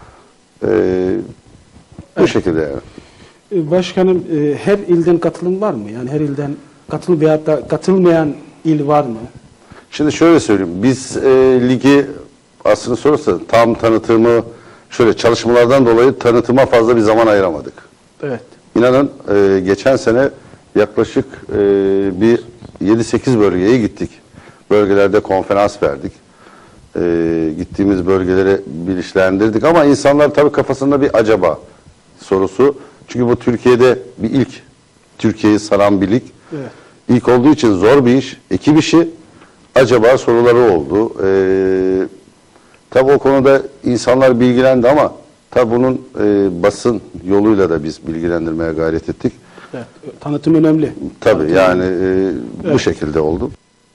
Bu şekilde yani. Başkanım, her ilden katılım var mı? Yani her ilden katılım veyahut da katılmayan il var mı? Şimdi şöyle söyleyeyim. Biz ligi aslında sorarsa tam tanıtımı şöyle çalışmalardan dolayı tanıtıma fazla bir zaman ayıramadık. Evet. İnanın geçen sene yaklaşık bir 7-8 bölgeye gittik. Bölgelerde konferans verdik. Gittiğimiz bölgeleri bilinçlendirdik ama insanlar tabii kafasında bir acaba sorusu. Çünkü bu Türkiye'de bir ilk. Türkiye'yi saran bir lig. Evet. İlk olduğu için zor bir iş, ekip işi. Acaba soruları oldu. Tabii o konuda insanlar bilgilendi ama tabii bunun basın yoluyla da biz bilgilendirmeye gayret ettik. Evet. Tanıtım önemli. Tabii yani bu şekilde oldu.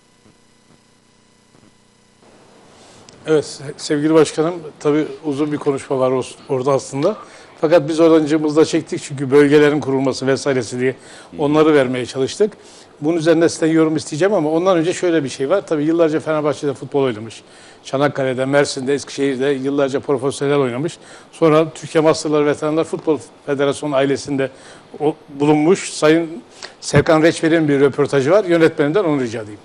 Evet sevgili başkanım, tabii uzun bir konuşma var orada aslında. Fakat biz orancımızda çektik çünkü bölgelerin kurulması vesairesi diye onları vermeye çalıştık. Bunun üzerinde sizden yorum isteyeceğim ama ondan önce şöyle bir şey var. Tabii yıllarca Fenerbahçe'de futbol oynamış. Çanakkale'de, Mersin'de, Eskişehir'de yıllarca profesyonel oynamış. Sonra Türkiye Masterlar Veteranlar Futbol Federasyonu ailesinde bulunmuş. Sayın Serkan Reçber'in bir röportajı var. Yönetmenimden onu rica edeyim.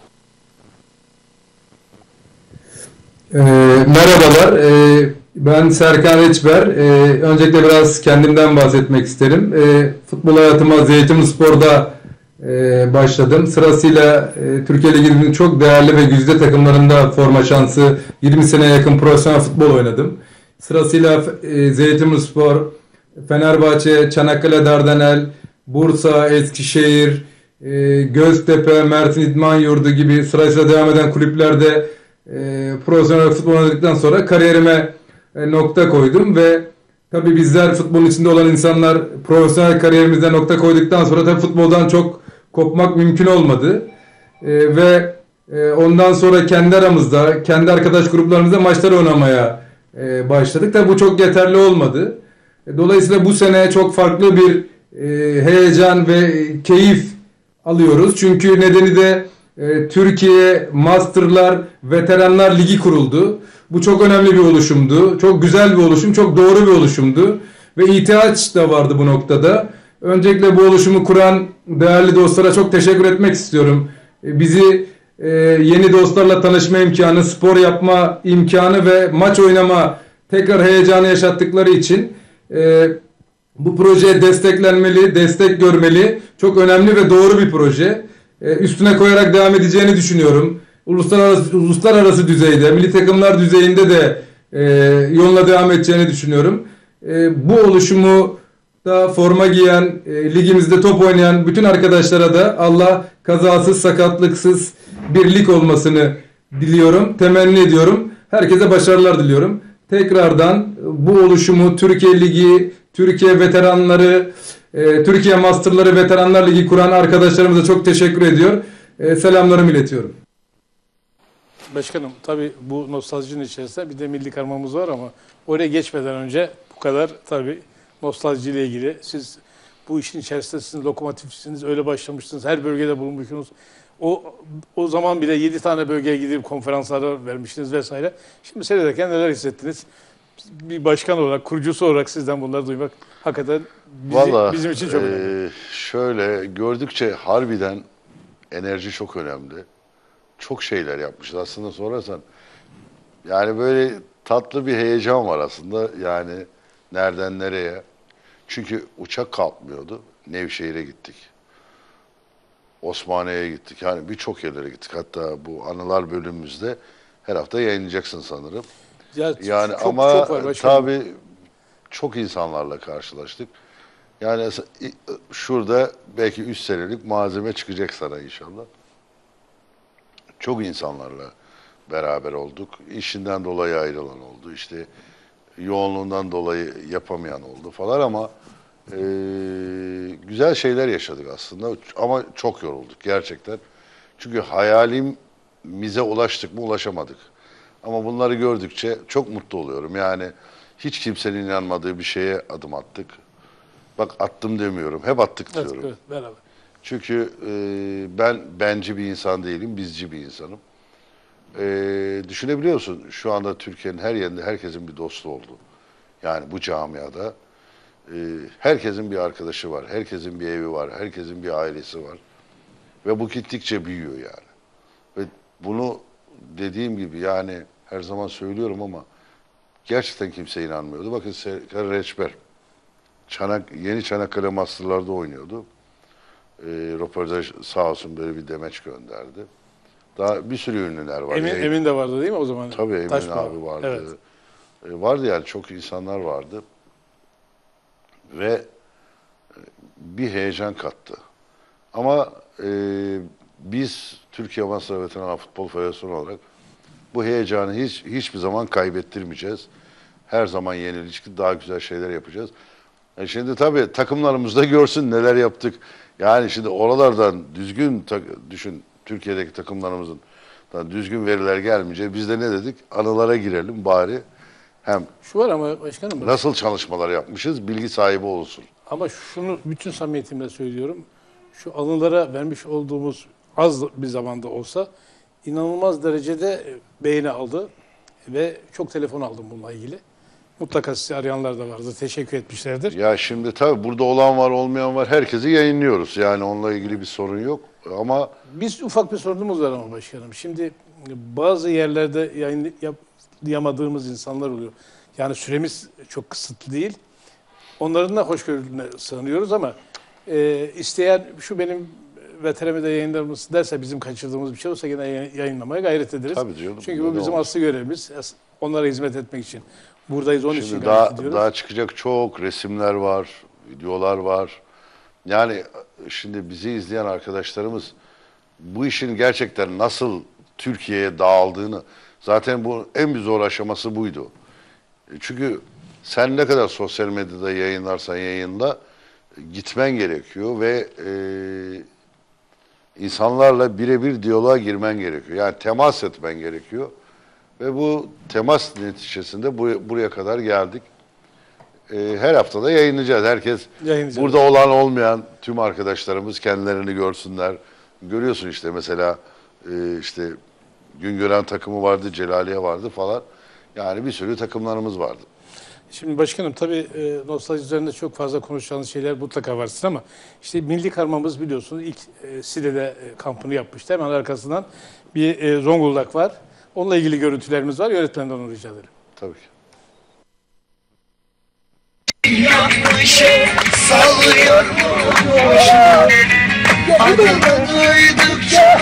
Merhabalar, ben Serkan Reçber. Öncelikle biraz kendimden bahsetmek isterim. Futbol hayatıma Zeytinburnuspor'da başladım. Sırasıyla Türkiye Ligi'nin çok değerli ve güzide takımlarında forma şansı 20 seneye yakın profesyonel futbol oynadım. Sırasıyla Zeytinburnuspor, Fenerbahçe, Çanakkale Dardanel, Bursa, Eskişehir, Göztepe, Mersin İdman Yurdu gibi sırasıyla devam eden kulüplerde profesyonel futbol oynadıktan sonra kariyerime nokta koydum ve tabii bizler futbolun içinde olan insanlar profesyonel kariyerimizde nokta koyduktan sonra tabii futboldan çok kopmak mümkün olmadı. Ve ondan sonra kendi aramızda, kendi arkadaş gruplarımızda maçlar oynamaya başladık. Tabii bu çok yeterli olmadı. Dolayısıyla bu sene çok farklı bir heyecan ve keyif alıyoruz. Çünkü nedeni de Türkiye Masterlar Veteranlar Ligi kuruldu. Bu çok önemli bir oluşumdu. Çok güzel bir oluşum, çok doğru bir oluşumdu. Ve ihtiyaç da vardı bu noktada. Öncelikle bu oluşumu kuran değerli dostlara çok teşekkür etmek istiyorum. Bizi yeni dostlarla tanışma imkanı, spor yapma imkanı ve maç oynama tekrar heyecanı yaşattıkları için bu projeye desteklenmeli, destek görmeli. Çok önemli ve doğru bir proje. Üstüne koyarak devam edeceğini düşünüyorum. Uluslararası düzeyde, milli takımlar düzeyinde de yoluna devam edeceğini düşünüyorum. Bu oluşumu da forma giyen, ligimizde top oynayan bütün arkadaşlara da Allah kazasız, sakatlıksız bir lig olmasını diliyorum, temenni ediyorum. Herkese başarılar diliyorum. Tekrardan bu oluşumu Türkiye Ligi, Türkiye Veteranları, Türkiye Masterları Veteranlar Ligi kuran arkadaşlarımıza çok teşekkür ediyor. Selamlarımı iletiyorum. Başkanım tabii bu nostaljinin içerisinde bir de milli karmamız var ama oraya geçmeden önce bu kadar tabii nostaljiyle ilgili. Siz bu işin içerisindesiniz, lokomotifsiniz, öyle başlamışsınız, her bölgede bulunmuşsunuz. O zaman bile 7 tane bölgeye gidip konferanslara vermiştiniz vesaire. Şimdi seyrederken neler hissettiniz? Bir başkan olarak, kurucusu olarak sizden bunları duymak hakikaten bizim için çok önemli. Şöyle gördükçe harbiden enerji çok önemli. Çok şeyler yapmışız aslında sorarsan. Yani böyle tatlı bir heyecan var aslında. Yani nereden nereye. Çünkü uçak kalkmıyordu. Nevşehir'e gittik. Osmaniye'ye gittik. Yani birçok yerlere gittik. Hatta bu anılar bölümümüzde her hafta yayınlayacaksın sanırım. Yani çok, ama çok tabii çok insanlarla karşılaştık. Yani şurada belki 3 senelik malzeme çıkacak sana inşallah. Çok insanlarla beraber olduk. İşinden dolayı ayrılan oldu. İşte yoğunluğundan dolayı yapamayan oldu falan ama güzel şeyler yaşadık aslında. Ama çok yorulduk gerçekten. Çünkü hayalimize ulaştık mı ulaşamadık. Ama bunları gördükçe çok mutlu oluyorum. Yani hiç kimsenin inanmadığı bir şeye adım attık. Bak attım demiyorum, hep attık Evet, diyorum. evet, beraber. Çünkü ben benci bir insan değilim, bizci bir insanım. Düşünebiliyorsun şu anda Türkiye'nin her yerinde herkesin bir dostu oldu. Yani bu camiada herkesin bir arkadaşı var, herkesin bir evi var, herkesin bir ailesi var. Ve bu gittikçe büyüyor yani. Ve bunu dediğim gibi yani her zaman söylüyorum ama gerçekten kimse inanmıyordu. Bakın Serkan Reçber, yeni Çanakkale Master'larda oynuyordu. Röportaj sağ olsun böyle bir demeç gönderdi. Daha bir sürü ünlüler var. Emin de vardı değil mi o zaman? Tabii Emin Taşpınar. abi vardı. Evet. Vardı yani çok insanlar vardı. Ve bir heyecan kattı. Ama biz Türkiye Master Veteran Futbol Federasyonu olarak bu heyecanı hiçbir zaman kaybettirmeyeceğiz. Her zaman yenilikçi daha güzel şeyler yapacağız. Şimdi tabii takımlarımız da görsün neler yaptık. Yani şimdi oralardan düzgün düşün Türkiye'deki takımlarımızın düzgün veriler gelmeyince biz de ne dedik? Anılara girelim bari. Hem şu var ama başkanım. Nasıl çalışmalar yapmışız bilgi sahibi olsun. Ama şunu bütün samimiyetimle söylüyorum. Şu anılara vermiş olduğumuz az bir zamanda olsa inanılmaz derecede beğeni aldı ve çok telefon aldım bununla ilgili. Mutlaka sizi arayanlar da vardı. Teşekkür etmişlerdir. Ya şimdi tabii burada olan var olmayan var. Herkesi yayınlıyoruz. Yani onunla ilgili bir sorun yok. Ama biz ufak bir sorunumuz var ama başkanım. Şimdi bazı yerlerde yayınlayamadığımız insanlar oluyor. Yani süremiz çok kısıtlı değil. Onların da hoşgörüne sığınıyoruz ama isteyen şu benim VTR'de yayınlar mısın derse bizim kaçırdığımız bir şey olsa yine yayınlamaya gayret ederiz. Tabii diyorum. Çünkü bu bizim aslı görevimiz. Onlara hizmet etmek için. Buradayız onun için şimdi gayret ediyoruz. daha çıkacak çok resimler var, videolar var. Yani şimdi bizi izleyen arkadaşlarımız bu işin gerçekten nasıl Türkiye'ye dağıldığını zaten bu en bir zor aşaması buydu. Çünkü sen ne kadar sosyal medyada yayınlarsan yayınla gitmen gerekiyor ve insanlarla birebir diyaloğa girmen gerekiyor. Yani temas etmen gerekiyor. Ve bu temas neticesinde buraya kadar geldik. Her hafta da yayınlayacağız. Herkes burada olan olmayan tüm arkadaşlarımız kendilerini görsünler. Görüyorsun işte mesela işte Güngören takımı vardı, Celaliye vardı falan. Yani bir sürü takımlarımız vardı. Şimdi başkanım tabii nostalji üzerinde çok fazla konuşacağınız şeyler mutlaka varsın ama işte milli karmamız biliyorsunuz ilk Side'de kampını yapmıştı. Hemen arkasından bir Zonguldak var. Onunla ilgili görüntülerimiz var. Yönetmenden onu rica ederim. Tabii ki. Yapmışım, sallıyormuşum. Adını duydukça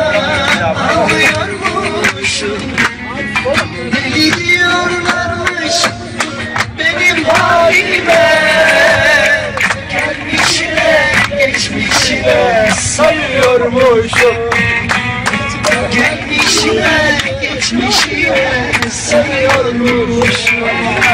ağlıyormuşum. Ne gidiyorlarmış benim halime. Gelmişine, geçmişine sayıyormuşum. Gelmişine, geçmişine sayıyormuşum.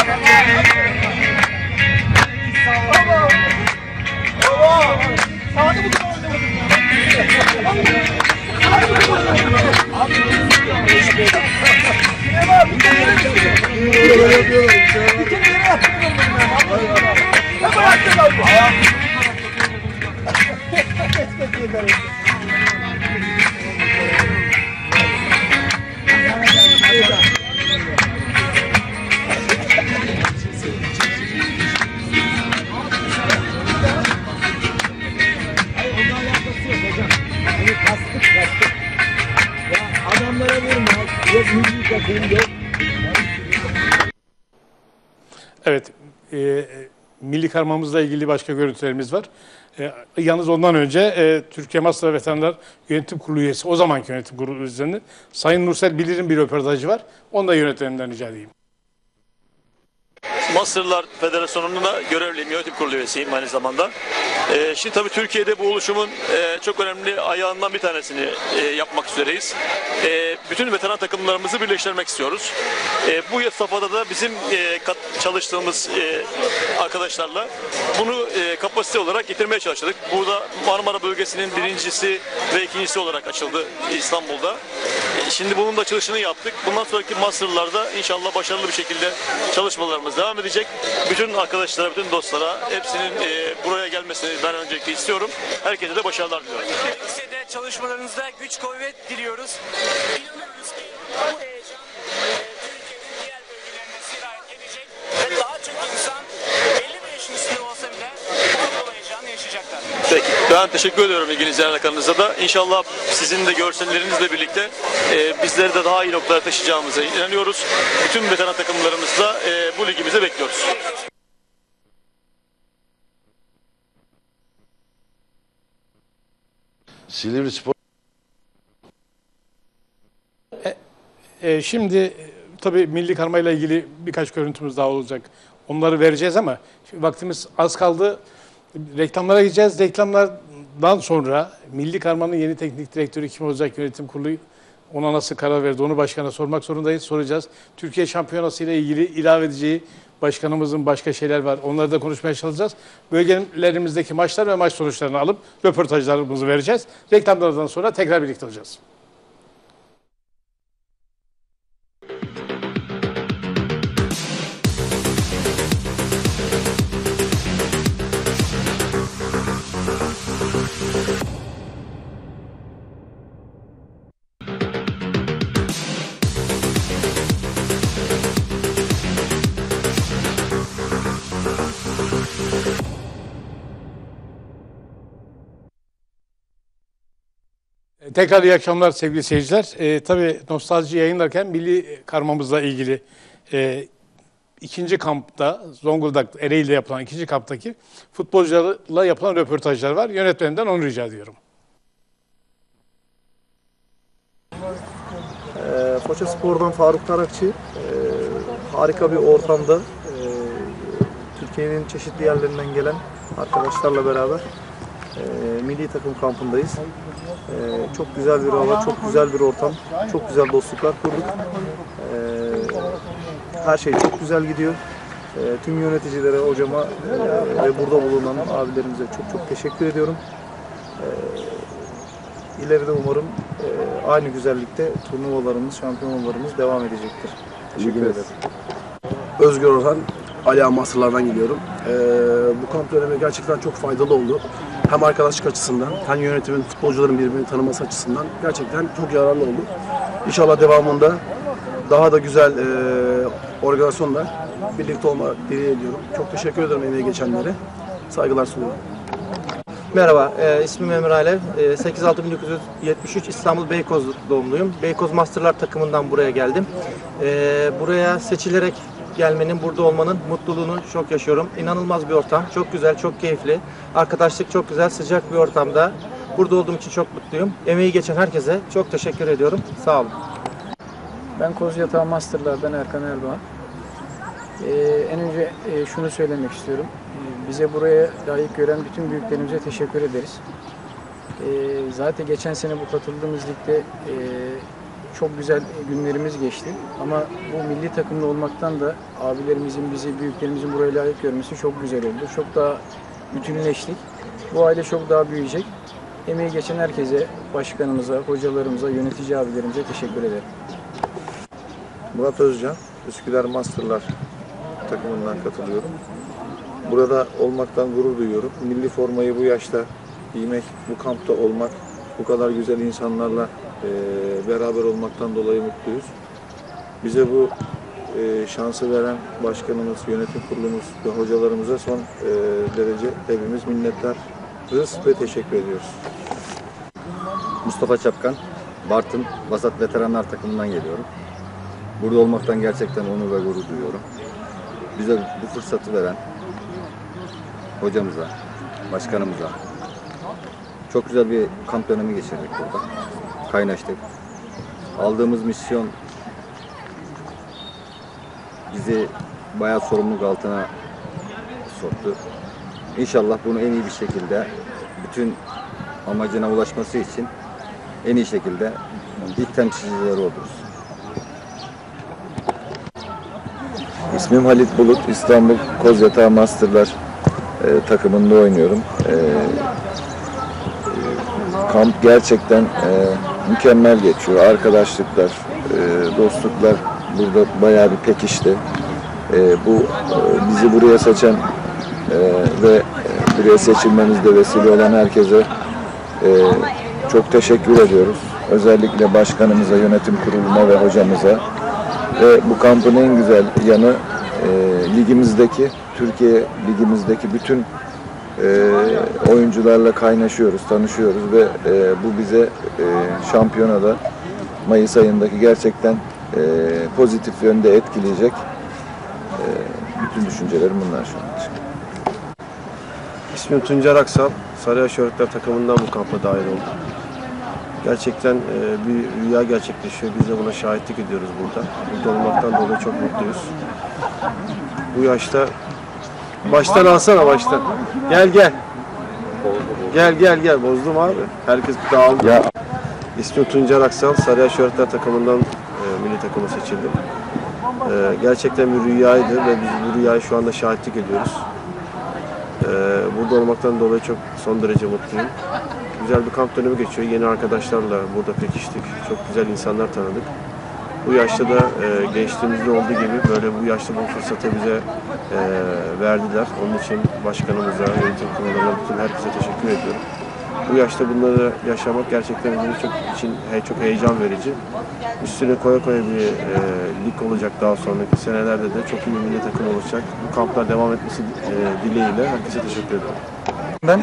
Evet, milli karmamızla ilgili başka görüntülerimiz var. Yalnız ondan önce Türkiye Master Veteranlar Yönetim Kurulu üyesi, o zamanki yönetim kurulu üyesinin Sayın Nursel Bilir'in bir röportajı var. Onu da yönetmenimden rica edeyim. Masterlar Federasyonu'nda görevliyim, yönetim kurulu üyesiyim aynı zamanda. Şimdi tabii Türkiye'de bu oluşumun çok önemli ayağından bir tanesini yapmak üzereyiz. Bütün veteran takımlarımızı birleştirmek istiyoruz. Bu safhada da bizim çalıştığımız arkadaşlarla bunu kapasite olarak getirmeye çalıştık. Burada Marmara bölgesinin birincisi ve ikincisi olarak açıldı İstanbul'da. Şimdi bunun da açılışını yaptık. Bundan sonraki Master'larda inşallah başarılı bir şekilde çalışmalarımız devam edecek. Bütün arkadaşlara, bütün dostlara hepsinin buraya gelmesini ben öncelikle istiyorum. Herkese de başarılar diliyorum. Lisede çalışmalarınızda güç kuvvet diliyoruz. İnanıyoruz ki bu heyecan Türkiye'nin diğer bölgelerine sirayet edecek ve daha çok insan 50 yaşın üstünde olsa bile bu heyecanı yaşayacaklar. Peki, ben teşekkür ediyorum ilginizle alakanızda da. İnşallah sizin de görsellerinizle birlikte bizleri de daha iyi noktalara taşıyacağımıza inanıyoruz. Bütün veteran takımlarımızla bu ligimize bekliyoruz. Silivrispor. Şimdi tabii milli karmayla ilgili birkaç görüntümüz daha olacak. Onları vereceğiz ama vaktimiz az kaldı. Reklamlara gideceğiz. Reklamlardan sonra milli karmanın yeni teknik direktörü kim olacak, yönetim kurulu ona nasıl karar verdi onu başkana sormak zorundayız. Soracağız. Türkiye şampiyonası ile ilgili ilave edeceği başkanımızın başka şeyler var. Onları da konuşmaya çalışacağız. Bölgelerimizdeki maçlar ve maç sonuçlarını alıp röportajlarımızı vereceğiz. Reklamlardan sonra tekrar birlikte olacağız. Tekrar iyi akşamlar sevgili seyirciler. Tabii nostalji yayınlarken milli karmamızla ilgili ikinci kampta, Zonguldak Ereğli'de yapılan ikinci kamptaki futbolcularla yapılan röportajlar var. Yönetmenimden onu rica ediyorum. Foça Spor'dan Faruk Tarakçı harika bir ortamda Türkiye'nin çeşitli yerlerinden gelen arkadaşlarla beraber milli takım kampındayız. Çok güzel bir hava, çok güzel bir ortam, çok güzel dostluklar kurduk. Her şey çok güzel gidiyor. Tüm yöneticilere, hocama ve burada bulunan abilerimize çok çok teşekkür ediyorum. İleride umarım aynı güzellikte turnuvalarımız, şampiyonalarımız devam edecektir. Teşekkür ederim. Özgür Orhan, Aliağa Masterlardan geliyorum. Bu kamp dönemi gerçekten çok faydalı oldu. Hem arkadaşlık açısından, hem yönetimin, futbolcuların birbirini tanıması açısından gerçekten çok yararlı oldu. İnşallah devamında daha da güzel organizasyonla birlikte olma dileğiyle. Çok teşekkür ederim emeği geçenlere. Saygılar sunuyorum. Merhaba, ismim Emre Alev. 8-6-1973 İstanbul Beykoz doğumluyum. Beykoz Masterlar takımından buraya geldim. Buraya seçilerek gelmenin, burada olmanın mutluluğunu çok yaşıyorum. İnanılmaz bir ortam, çok güzel, çok keyifli. Arkadaşlık çok güzel, sıcak bir ortamda. Burada olduğum için çok mutluyum. Emeği geçen herkese çok teşekkür ediyorum. Sağ olun. Ben Kozyatağı Masterlar'dan Erkan Erdoğan. En önce şunu söylemek istiyorum. Bize buraya layık gören bütün büyüklerimize teşekkür ederiz. Zaten geçen sene bu katıldığımız ligde çok güzel günlerimiz geçti. Ama bu milli takımlı olmaktan da abilerimizin, bizi, büyüklerimizin buraya layık görmesi çok güzel oldu. Çok daha bütünleştik. Bu aile çok daha büyüyecek. Emeği geçen herkese, başkanımıza, hocalarımıza, yönetici abilerimize teşekkür ederim. Murat Özcan, Üsküdar Masterlar takımından katılıyorum. Burada olmaktan gurur duyuyorum. Milli formayı bu yaşta giymek, bu kampta olmak, bu kadar güzel insanlarla beraber olmaktan dolayı mutluyuz. Bize bu şansı veren başkanımız, yönetim kurulumuz ve hocalarımıza son derece hepimiz minnettarız ve teşekkür ediyoruz. Mustafa Çapkan, Bartın Vasat Veteranlar takımından geliyorum. Burada olmaktan gerçekten onur ve gurur duyuyorum. Bize bu fırsatı veren hocamıza, başkanımıza çok güzel bir kamp dönemi geçirdik burada. Kaynaştık. Aldığımız misyon bizi bayağı sorumluluk altına soktu. İnşallah bunu en iyi bir şekilde bütün amacına ulaşması için en iyi şekilde ilk temsilcileri oluruz. İsmim Halit Bulut, İstanbul Kozyatağı Masterlar takımında oynuyorum. Kamp gerçekten mükemmel geçiyor. Arkadaşlıklar, dostluklar burada bayağı bir pekişti. Bizi buraya seçen ve buraya seçilmemizde vesile olan herkese çok teşekkür ediyoruz. Özellikle başkanımıza, yönetim kuruluna ve hocamıza. Ve bu kampın en güzel yanı ligimizdeki, Türkiye ligimizdeki bütün oyuncularla kaynaşıyoruz, tanışıyoruz ve bu bize şampiyonada Mayıs ayındaki gerçekten pozitif yönde etkileyecek. Bütün düşüncelerim bunlar şu an için. İsmim Tuncer Aksal. Sarıyaş Öğretmenler takımından bu kampa dahil oldum. Gerçekten bir rüya gerçekleşiyor. Biz de buna şahitlik ediyoruz burada. Burada olmaktan dolayı çok mutluyuz. Bu yaşta baştan alsana baştan. Gel. Gel. Bozdum abi. Herkes dağıldı. Ya. İsmim Tuncer Aksal. Sarıyaş Öğretmenler takımından milli takıma seçildim. Gerçekten bir rüyaydı ve biz bu rüyayı şu anda şahitlik ediyoruz. Burada olmaktan dolayı çok son derece mutluyum. Güzel bir kamp dönemi geçiyor. Yeni arkadaşlarla burada pekiştik. Çok güzel insanlar tanıdık. Bu yaşta da gençliğimizde olduğu gibi böyle bu yaşta bu fırsatı bize verdiler. Onun için başkanımıza, yönetim kurullarına, bütün herkese teşekkür ediyorum. Bu yaşta bunları yaşamak gerçekten bizim için çok heyecan verici. Üstüne koya bir lig olacak daha sonraki senelerde de çok iyi bir milli takım olacak. Bu kamplar devam etmesi dileğiyle herkese teşekkür ederim. Ben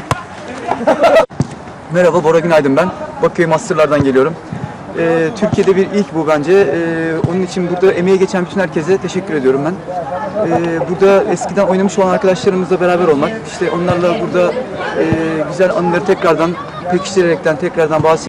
merhaba, Bora Günaydın ben. Bakü'ye Master'lardan geliyorum. Türkiye'de bir ilk bu bence. Onun için burada emeği geçen bütün herkese teşekkür ediyorum ben. Burada eskiden oynamış olan arkadaşlarımızla beraber olmak, işte onlarla burada güzel anıları tekrardan pekiştirerekten tekrardan bazı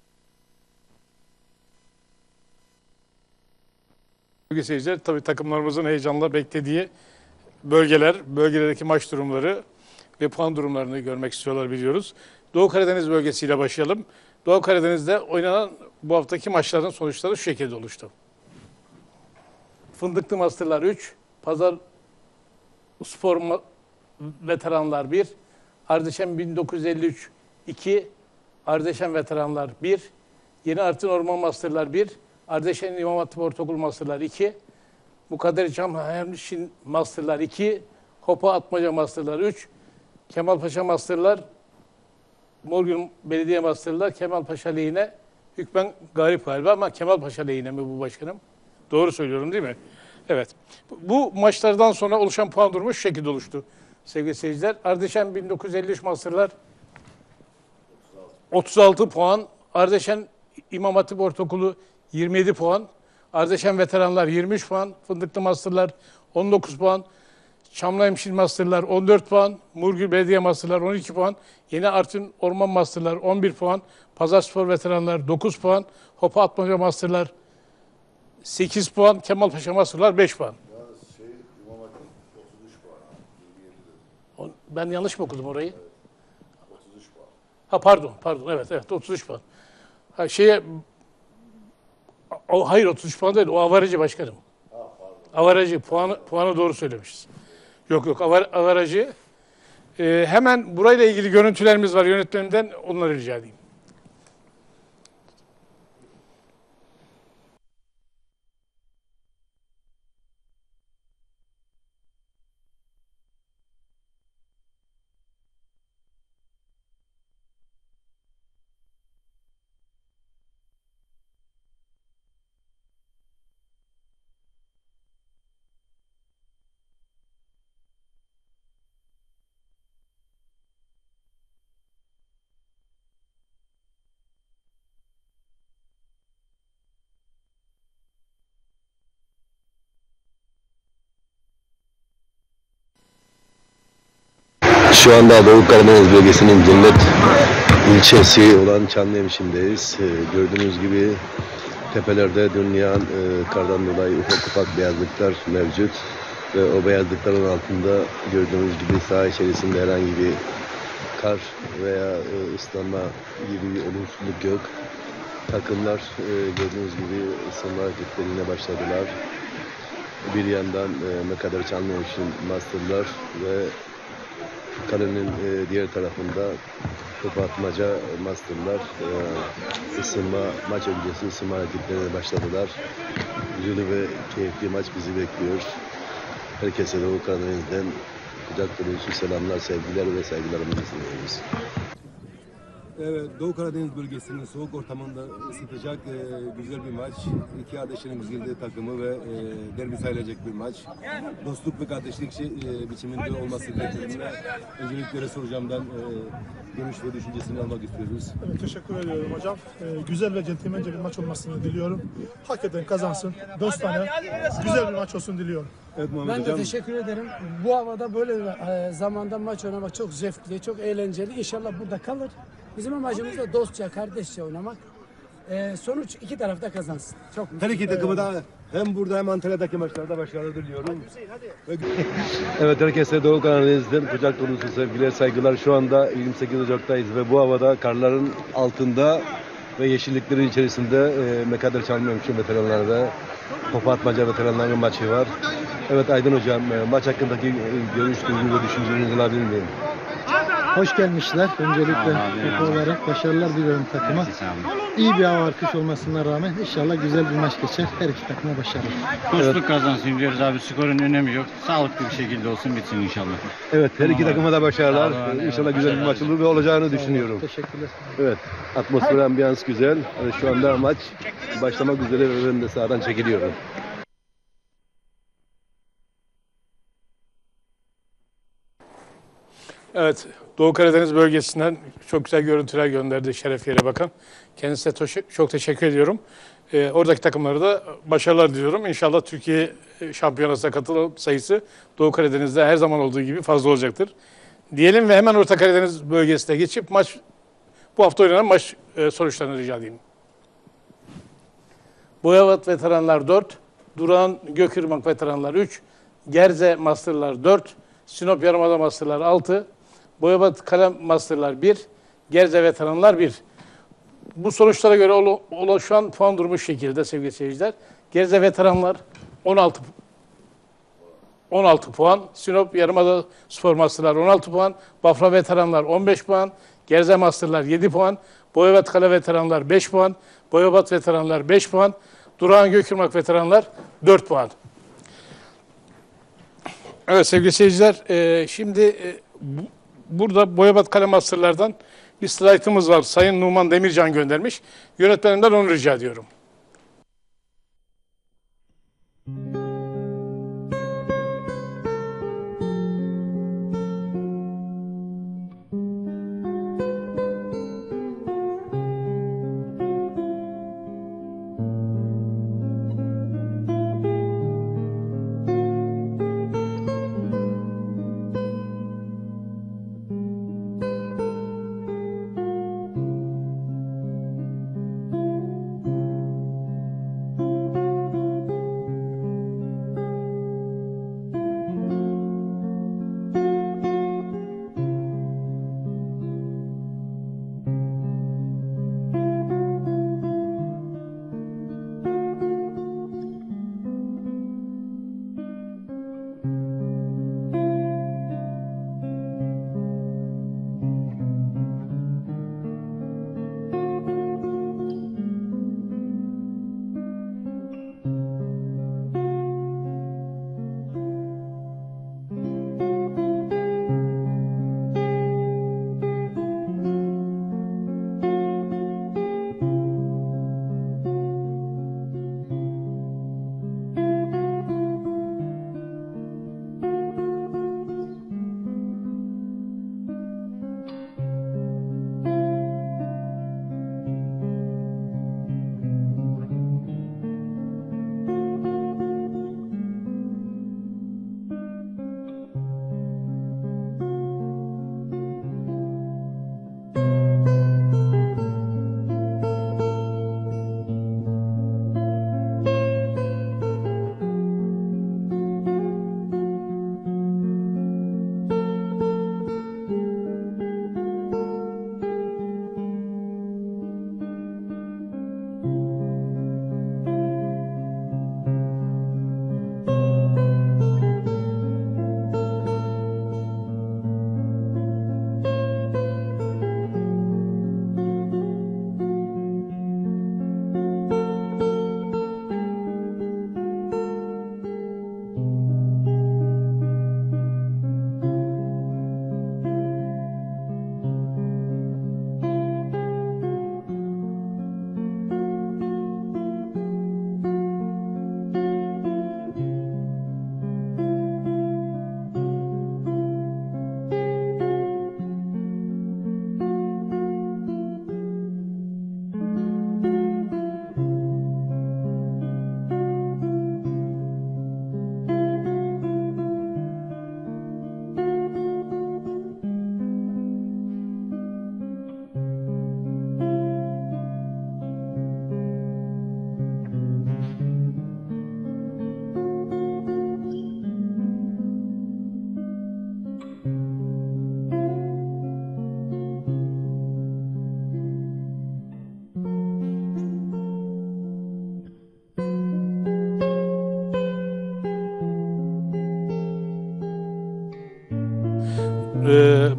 Sevgili seyirciler, tabii takımlarımızın heyecanla beklediği bölgelerdeki maç durumları ve puan durumlarını görmek istiyorlar biliyoruz. Doğu Karadeniz bölgesiyle başlayalım. Doğu Karadeniz'de oynanan bu haftaki maçların sonuçları şu şekilde oluştu. Fındıklı Masterlar 3, Pazar Spor Veteranlar 1, Ardeşen 1953 2, Ardeşen Veteranlar 1, Yeni Artvin Orman Masterlar 1, Ardeşen İmam Hatip Ortaokul Masterlar 2, Mukadder Camhemşin Masterlar 2, Hopa Atmaca Masterlar 3, Kemalpaşa Masterlar, Morgun Belediye Masterlar, Kemalpaşa lehine hükmen galip galiba ama Kemalpaşa lehine mi bu başkanım? Doğru söylüyorum değil mi? Evet. Bu maçlardan sonra oluşan puan durumu şu şekilde oluştu sevgili seyirciler. Ardeşen 1953 Masterlar 36 puan, Ardeşen İmam Hatip Ortaokulu 27 puan, Ardeşen Veteranlar 23 puan, Fındıklı Masterlar 19 puan, Çamlıhemşin Masterlar 14 puan, Murgül Belediye Masterlar 12 puan, Yeni Artvin Orman Masterlar 11 puan, Pazarspor Veteranlar 9 puan, Hopa Atmaca Masterlar 8 puan, Kemalpaşa Masterlar 5 puan. Ben yanlış mı okudum orayı? 33 puan. Ha pardon evet 33 puan. Ha hayır 33 puan değil, o avarajı başkanım. Avarajı puanı doğru söylemişiz. Yok avarajı. Hemen burayla ilgili görüntülerimiz var yönetmenimden, onları rica edeyim. Şu anda Doğu Karadeniz bölgesinin cennet ilçesi olan Çamlıhemşin'deyiz. Gördüğünüz gibi tepelerde dün yağan kardan dolayı ufak beyazlıklar mevcut. Ve o beyazlıkların altında gördüğünüz gibi saha içerisinde herhangi bir kar veya ıslanma gibi bir olumsuzluk yok. Takımlar gördüğünüz gibi ısınma hareketlerine başladılar. Bir yandan Mukadder Çamlıhemşin Masterlar ve kalenin diğer tarafında Topu atmaca masterlar ısınma, maç öncesi ısınma hareketlerine başladılar. Güzel ve keyifli maç bizi bekliyor. Herkese Doğu Karadeniz'den kucak dolusu selamlar, sevgiler ve saygılarımızı sunuyoruz. Evet, Doğu Karadeniz bölgesinin soğuk ortamında ısıtacak güzel bir maç. İki kardeşlerin güzel takımı ve derbi sayılacak bir maç. Dostluk ve kardeşlik biçiminde olması gerektiğinde öncelikle Resul Hocam'dan görüş ve düşüncesini almak istiyoruz. Evet, teşekkür ediyorum hocam. Güzel ve centilmence bir maç olmasını diliyorum. Hakikaten kazansın. Dostane güzel bir maç olsun diliyorum. Evet, ben de teşekkür ederim. Bu havada böyle zamanda maç oynamak çok zevkli, çok eğlenceli. İnşallah burada kalır. Bizim amacımız da dostça, kardeşçe oynamak. Sonuç iki tarafta kazansın. Çok Her iki takımı da hem burada hem Antalya'daki maçlarda başarılı diliyorum. Evet, herkese Doğu Karadeniz'den kucak dolusu sevgiler, saygılar. Şu anda 28 Ocak'tayız ve bu havada karların altında ve yeşilliklerin içerisinde Mekader Çalmıyormuş'un veteranlarda topu atmaca veteranların maçı var. Evet Aydın Hocam, maç hakkındaki görüş, duygu ve düşüncelerinizi alabilir miyim? Hoş gelmişler. Öncelikle Efe olarak başarılar diliyorum takıma. İyi bir hava akış olmasına rağmen inşallah güzel bir maç geçer. Her iki takıma başarılar. Dostluk kazansın diyoruz abi. Skorun önemi yok. Sağlıklı bir şekilde olsun, bitsin inşallah. Evet, her iki takıma da başarılar. İnşallah güzel bir maç olur ve olacağını düşünüyorum. Teşekkürler. Evet, atmosfer, ambiyans güzel. Şu anda maç başlamak üzere ve ben de sahadan çekiliyorum. Evet, Doğu Karadeniz bölgesinden çok güzel görüntüler gönderdi Şeref Yere Bakan. Kendisine çok teşekkür ediyorum. Oradaki takımlara da başarılar diliyorum. İnşallah Türkiye şampiyonasına katılım sayısı Doğu Karadeniz'de her zaman olduğu gibi fazla olacaktır. Diyelim ve hemen Orta Karadeniz bölgesine geçip bu hafta oynanan maç sonuçlarını rica edeyim. Boyabat Veteranlar 4, Durağan Gökırmak Veteranlar 3, Gerze Masterlar 4, Sinop Yarımada Masterlar 6, Boyabat Kalem Masterlar 1, Gerze Veteranlar 1. Bu sonuçlara göre oluşan puan durumu şu şekilde sevgili seyirciler. Gerze Veteranlar 16 puan, Sinop Yarımada Spor Masterlar 16 puan, Bafra Veteranlar 15 puan, Gerze Masterlar 7 puan, Boyabat Kale Veteranlar 5 puan, Boyabat Veteranlar 5 puan, Durağan Gökırmak Veteranlar 4 puan. Evet sevgili seyirciler, şimdi burada Boyabat Kale Masterlar'dan bir slaytımız var. Sayın Numan Demircan göndermiş. Yönetmenimden onu rica ediyorum.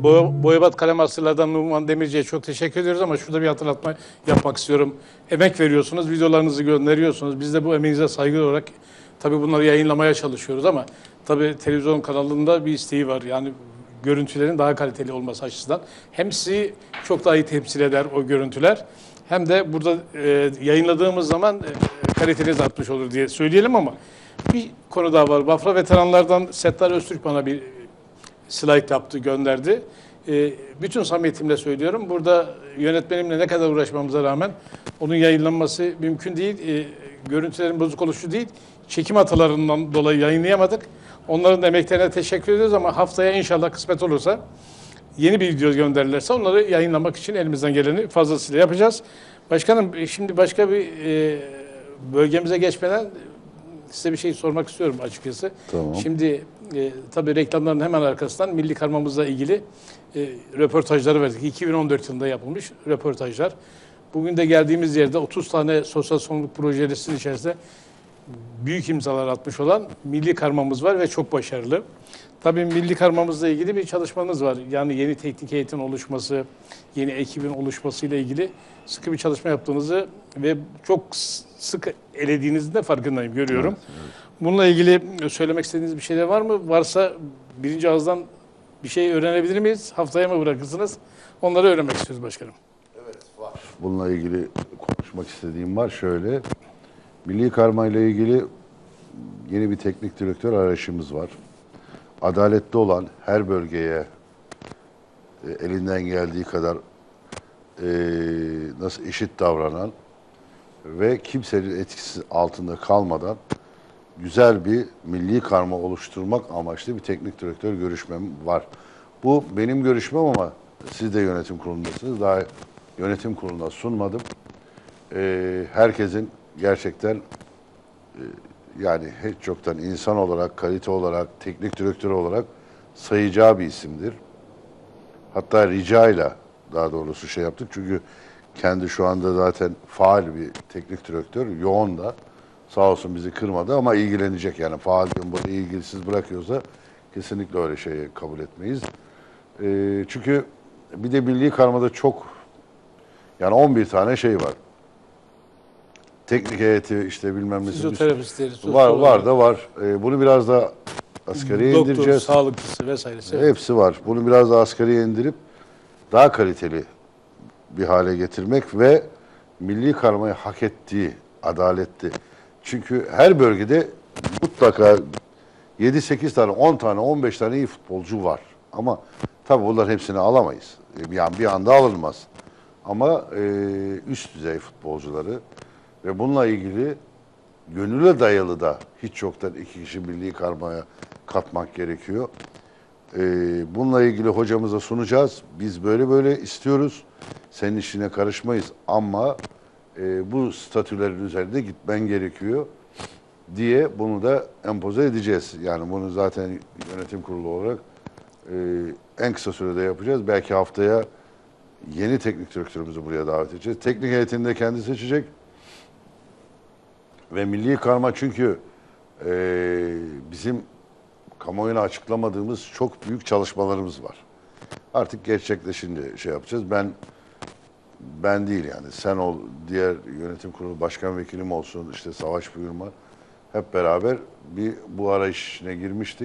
Boyabat Kalem Asırlar'dan Numan Demirci'ye çok teşekkür ediyoruz ama şurada bir hatırlatma yapmak istiyorum. Emek veriyorsunuz, videolarınızı gönderiyorsunuz. Biz de bu emeğinize saygı olarak tabii bunları yayınlamaya çalışıyoruz ama tabii televizyon kanalında bir isteği var. Yani görüntülerin daha kaliteli olması açısından. Hem sizi çok daha iyi temsil eder o görüntüler hem de burada yayınladığımız zaman kaliteniz artmış olur diye söyleyelim ama bir konu daha var. Bafra veteranlardan Settar Öztürk bana bir slide yaptı, gönderdi. Bütün samimiyetimle söylüyorum. Burada yönetmenimle ne kadar uğraşmamıza rağmen onun yayınlanması mümkün değil. Görüntülerin bozuk oluşu değil, çekim hatalarından dolayı yayınlayamadık. Onların da emeklerine teşekkür ediyoruz ama haftaya inşallah kısmet olursa yeni bir video gönderirlerse onları yayınlamak için elimizden geleni fazlasıyla yapacağız. Başkanım şimdi başka bir bölgemize geçmeden size bir şey sormak istiyorum açıkçası. Tamam. Şimdi tabii reklamların hemen arkasından milli karmamızla ilgili röportajları verdik. 2014 yılında yapılmış röportajlar. Bugün de geldiğimiz yerde 30 tane sosyal sorumluluk projesinin içerisinde büyük imzalar atmış olan milli karmamız var ve çok başarılı. Tabii milli karmamızla ilgili bir çalışmanız var. Yani yeni teknik heyetin oluşması, yeni ekibin oluşmasıyla ilgili sıkı bir çalışma yaptığınızı ve çok sık elediğinizin de farkındayım, görüyorum. Evet, evet. Bununla ilgili söylemek istediğiniz bir şeyler var mı? Varsa birinci ağızdan bir şey öğrenebilir miyiz? Haftaya mı bırakırsınız? Onları öğrenmek istiyoruz başkanım. Evet, var. Bununla ilgili konuşmak istediğim var. Şöyle, milli karma ile ilgili yeni bir teknik direktör arayışımız var. Adaletli olan, her bölgeye elinden geldiği kadar nasıl eşit davranan ve kimsenin etkisi altında kalmadan güzel bir milli karma oluşturmak amaçlı bir teknik direktör görüşmem var. Bu benim görüşmem ama siz de yönetim kurulundasınız. Daha yönetim kuruluna sunmadım. Herkesin gerçekten yani hiç çoktan insan olarak, kalite olarak, teknik direktör olarak sayacağı bir isimdir. Hatta ricayla daha doğrusu şey yaptık. Çünkü kendi şu anda zaten faal bir teknik direktör. Yoğun da sağ olsun bizi kırmadı ama ilgilenecek. Yani faal böyle ilgisiz bırakıyorsa kesinlikle öyle şeyi kabul etmeyiz. Çünkü bir de milli karmada çok yani 11 tane şey var. Teknik heyeti işte bilmem ne. Fizyoterapistleri. Var. Bunu biraz da asgariye indireceğiz. Doktor, sağlıkçısı vesairesi. Hepsi var. Bunu biraz da asgariye indirip daha kaliteli bir hale getirmek ve milli karmayı hak ettiği, adaletli. Çünkü her bölgede mutlaka 7-8 tane, 10 tane, 15 tane iyi futbolcu var. Ama tabii bunların hepsini alamayız. Yani bir anda alınmaz. Ama üst düzey futbolcuları ve bununla ilgili gönüle dayalı da hiç yoktan 2 kişi milli karmaya katmak gerekiyor. Bununla ilgili hocamıza sunacağız. Biz böyle istiyoruz. Senin işine karışmayız ama bu statülerin üzerinde gitmen gerekiyor diye bunu da empoze edeceğiz. Yani bunu zaten yönetim kurulu olarak en kısa sürede yapacağız. Belki haftaya yeni teknik direktörümüzü buraya davet edeceğiz. Teknik heyetini de kendi seçecek. Ve milli karma çünkü bizim kamuoyuna açıklamadığımız çok büyük çalışmalarımız var. Artık gerçekleşince şey yapacağız. Ben değil yani sen ol, diğer yönetim kurulu başkan vekilim olsun, işte Savaş Buyurma hep beraber bu arayışına girmiştik.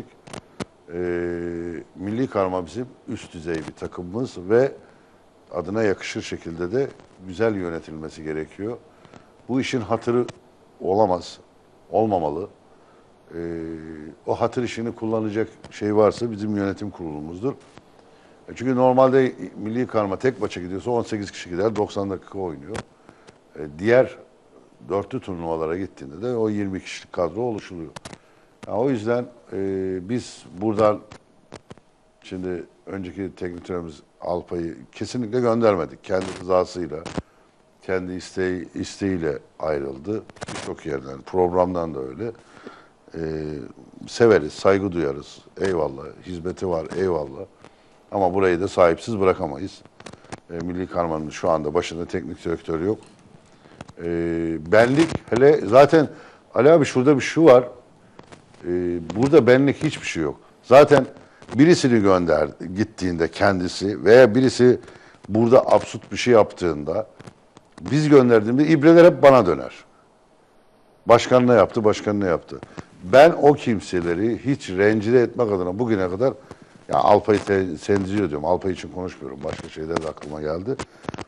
Milli karma bizim üst düzey bir takımımız ve adına yakışır şekilde de güzel yönetilmesi gerekiyor. Bu işin hatırı olamaz, olmamalı. O hatır işini kullanacak şey varsa bizim yönetim kurulumuzdur. Çünkü normalde milli karma tek maça gidiyorsa 18 kişi gider, 90 dakika oynuyor. Diğer dörtlü turnuvalara gittiğinde de o 20 kişilik kadro oluşuluyor. Yani o yüzden biz buradan şimdi önceki teknik direktörümüz Alpay'ı kesinlikle göndermedik. Kendi rızasıyla, kendi isteğiyle ayrıldı. Birçok yerden, programdan da öyle. Severiz, saygı duyarız. Eyvallah. Hizmeti var, eyvallah. Ama burayı da sahipsiz bırakamayız. Milli karmanın şu anda başında teknik direktör yok. Benlik hele zaten Ali abi şurada bir şu var. Burada benlik hiçbir şey yok. Zaten birisini gittiğinde kendisi veya birisi burada absürt bir şey yaptığında biz gönderdiğimde ibreler hep bana döner. Başkan ne yaptı, başkan ne yaptı. Ben o kimseleri hiç rencide etmek adına bugüne kadar, ya Alpay'ı tenzih ediyorum. Alpay için konuşmuyorum. Başka şeyler de aklıma geldi.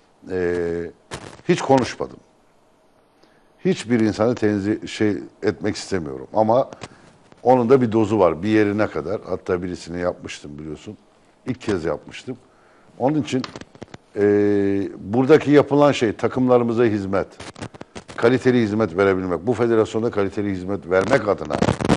Hiç konuşmadım. Hiçbir insanı tenzih etmek istemiyorum. Ama onun da bir dozu var. Bir yerine kadar. Hatta birisini yapmıştım biliyorsun. İlk kez yapmıştım. Onun için buradaki yapılan şey takımlarımıza hizmet. Kaliteli hizmet verebilmek. Bu federasyonda kaliteli hizmet vermek adına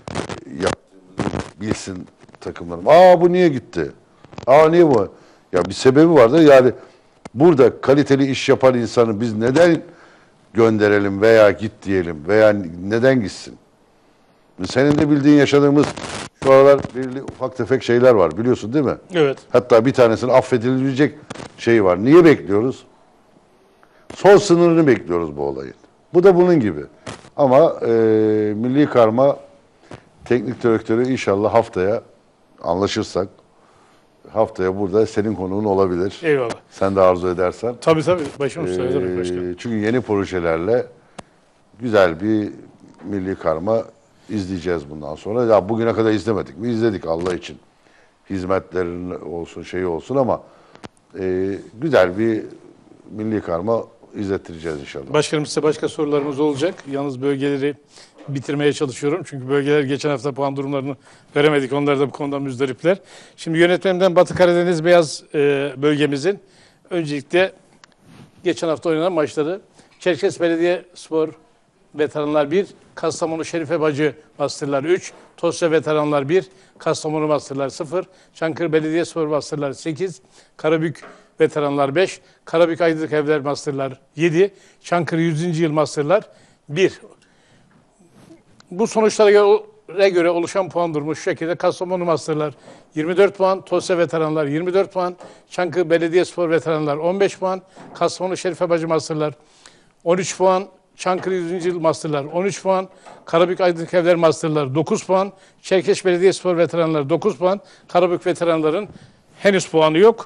bilsin takımlarım. Bu niye gitti? Niye bu? Ya bir sebebi vardı. Yani burada kaliteli iş yapan insanı biz neden gönderelim veya git diyelim veya neden gitsin? Senin de bildiğin, yaşadığımız şu aralar ufak tefek şeyler var biliyorsun değil mi? Evet. Hatta bir tanesinin affedilecek şeyi var. Niye bekliyoruz? Son sınırını bekliyoruz bu olayın. Bu da bunun gibi. Ama milli karma teknik direktörü inşallah haftaya anlaşırsak haftaya burada senin konuğun olabilir. Eyvallah. Sen de arzu edersen. Tabii başım üstüne tabii başkanım. Çünkü yeni projelerle güzel bir milli karma izleyeceğiz bundan sonra. Ya bugüne kadar izlemedik mi? İzledik Allah için. Hizmetlerin olsun, şeyi olsun ama güzel bir milli karma izlettireceğiz inşallah. Başkanım, size başka sorularımız olacak. Yalnız bölgeleri bitirmeye çalışıyorum. Çünkü bölgeler geçen hafta puan durumlarını veremedik. Onlar da bu konuda müzdaripler. Şimdi yönetmenimden Batı Karadeniz Beyaz bölgemizin öncelikle geçen hafta oynanan maçları: Çerkes Belediyespor Veteranlar 1, Kastamonu Şerife Bacı Masterlar 3, Tosya Veteranlar 1, Kastamonu Masterlar 0, Çankırı Belediyespor Masterlar 8, Karabük Veteranlar 5, Karabük Aydınlık Evler Masterlar 7, Çankırı 100. Yıl Masterlar 1. Bu sonuçlara göre oluşan puan durumu şu şekilde: Kastamonu Masterlar 24 puan, Tosya Veteranlar 24 puan, Çankırı Belediyespor Veteranlar 15 puan, Kastamonu Şerife Bacı Masterlar 13 puan, Çankırı 100. Yıl Masterlar 13 puan, Karabük Aydınlık Evler Masterlar 9 puan, Çerkeş Belediyespor Veteranlar 9 puan, Karabük Veteranların henüz puanı yok.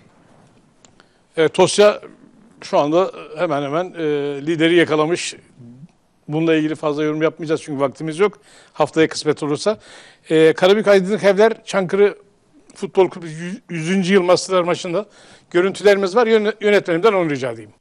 Tosya şu anda hemen hemen lideri yakalamış. Bununla ilgili fazla yorum yapmayacağız çünkü vaktimiz yok. Haftaya kısmet olursa. Karabük Aydınlık Evler Çankırı Futbol Kulübü 100. Yıl Masterlar maçında görüntülerimiz var. Yönetmenimden onu rica edeyim.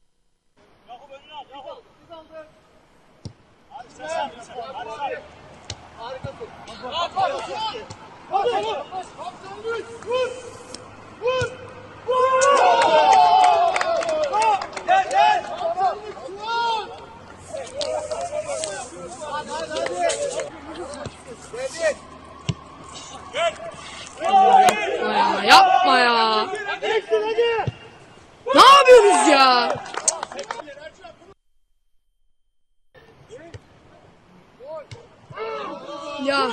Yapma ya. Ne yapıyorsunuz ya? Ya.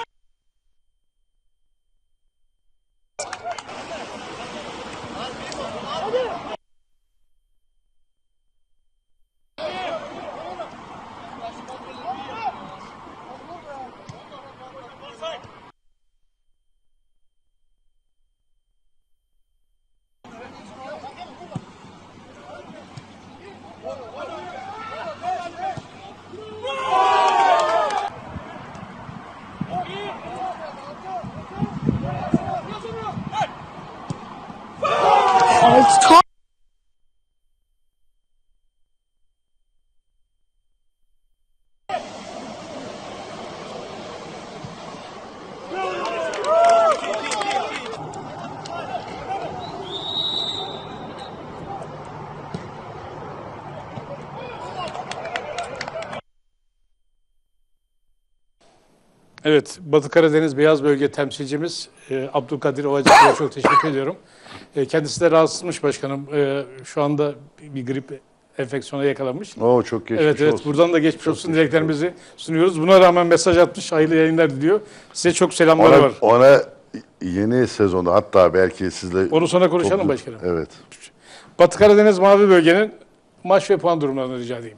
Evet, Batı Karadeniz Beyaz Bölge temsilcimiz Abdülkadir Ovacı'ya çok teşekkür ediyorum. Kendisi de rahatsızmış başkanım. Şu anda bir grip enfeksiyona yakalanmış. Çok geçmiş olsun. Buradan da geçmiş olsun dileklerimizi sunuyoruz. Buna rağmen mesaj atmış, hayırlı yayınlar diliyor. Size çok selamlar var. Ona yeni sezonda, hatta belki sizle... Onu sonra konuşalım başkanım. Evet. Batı Karadeniz Mavi Bölge'nin maç ve puan durumlarını rica edeyim.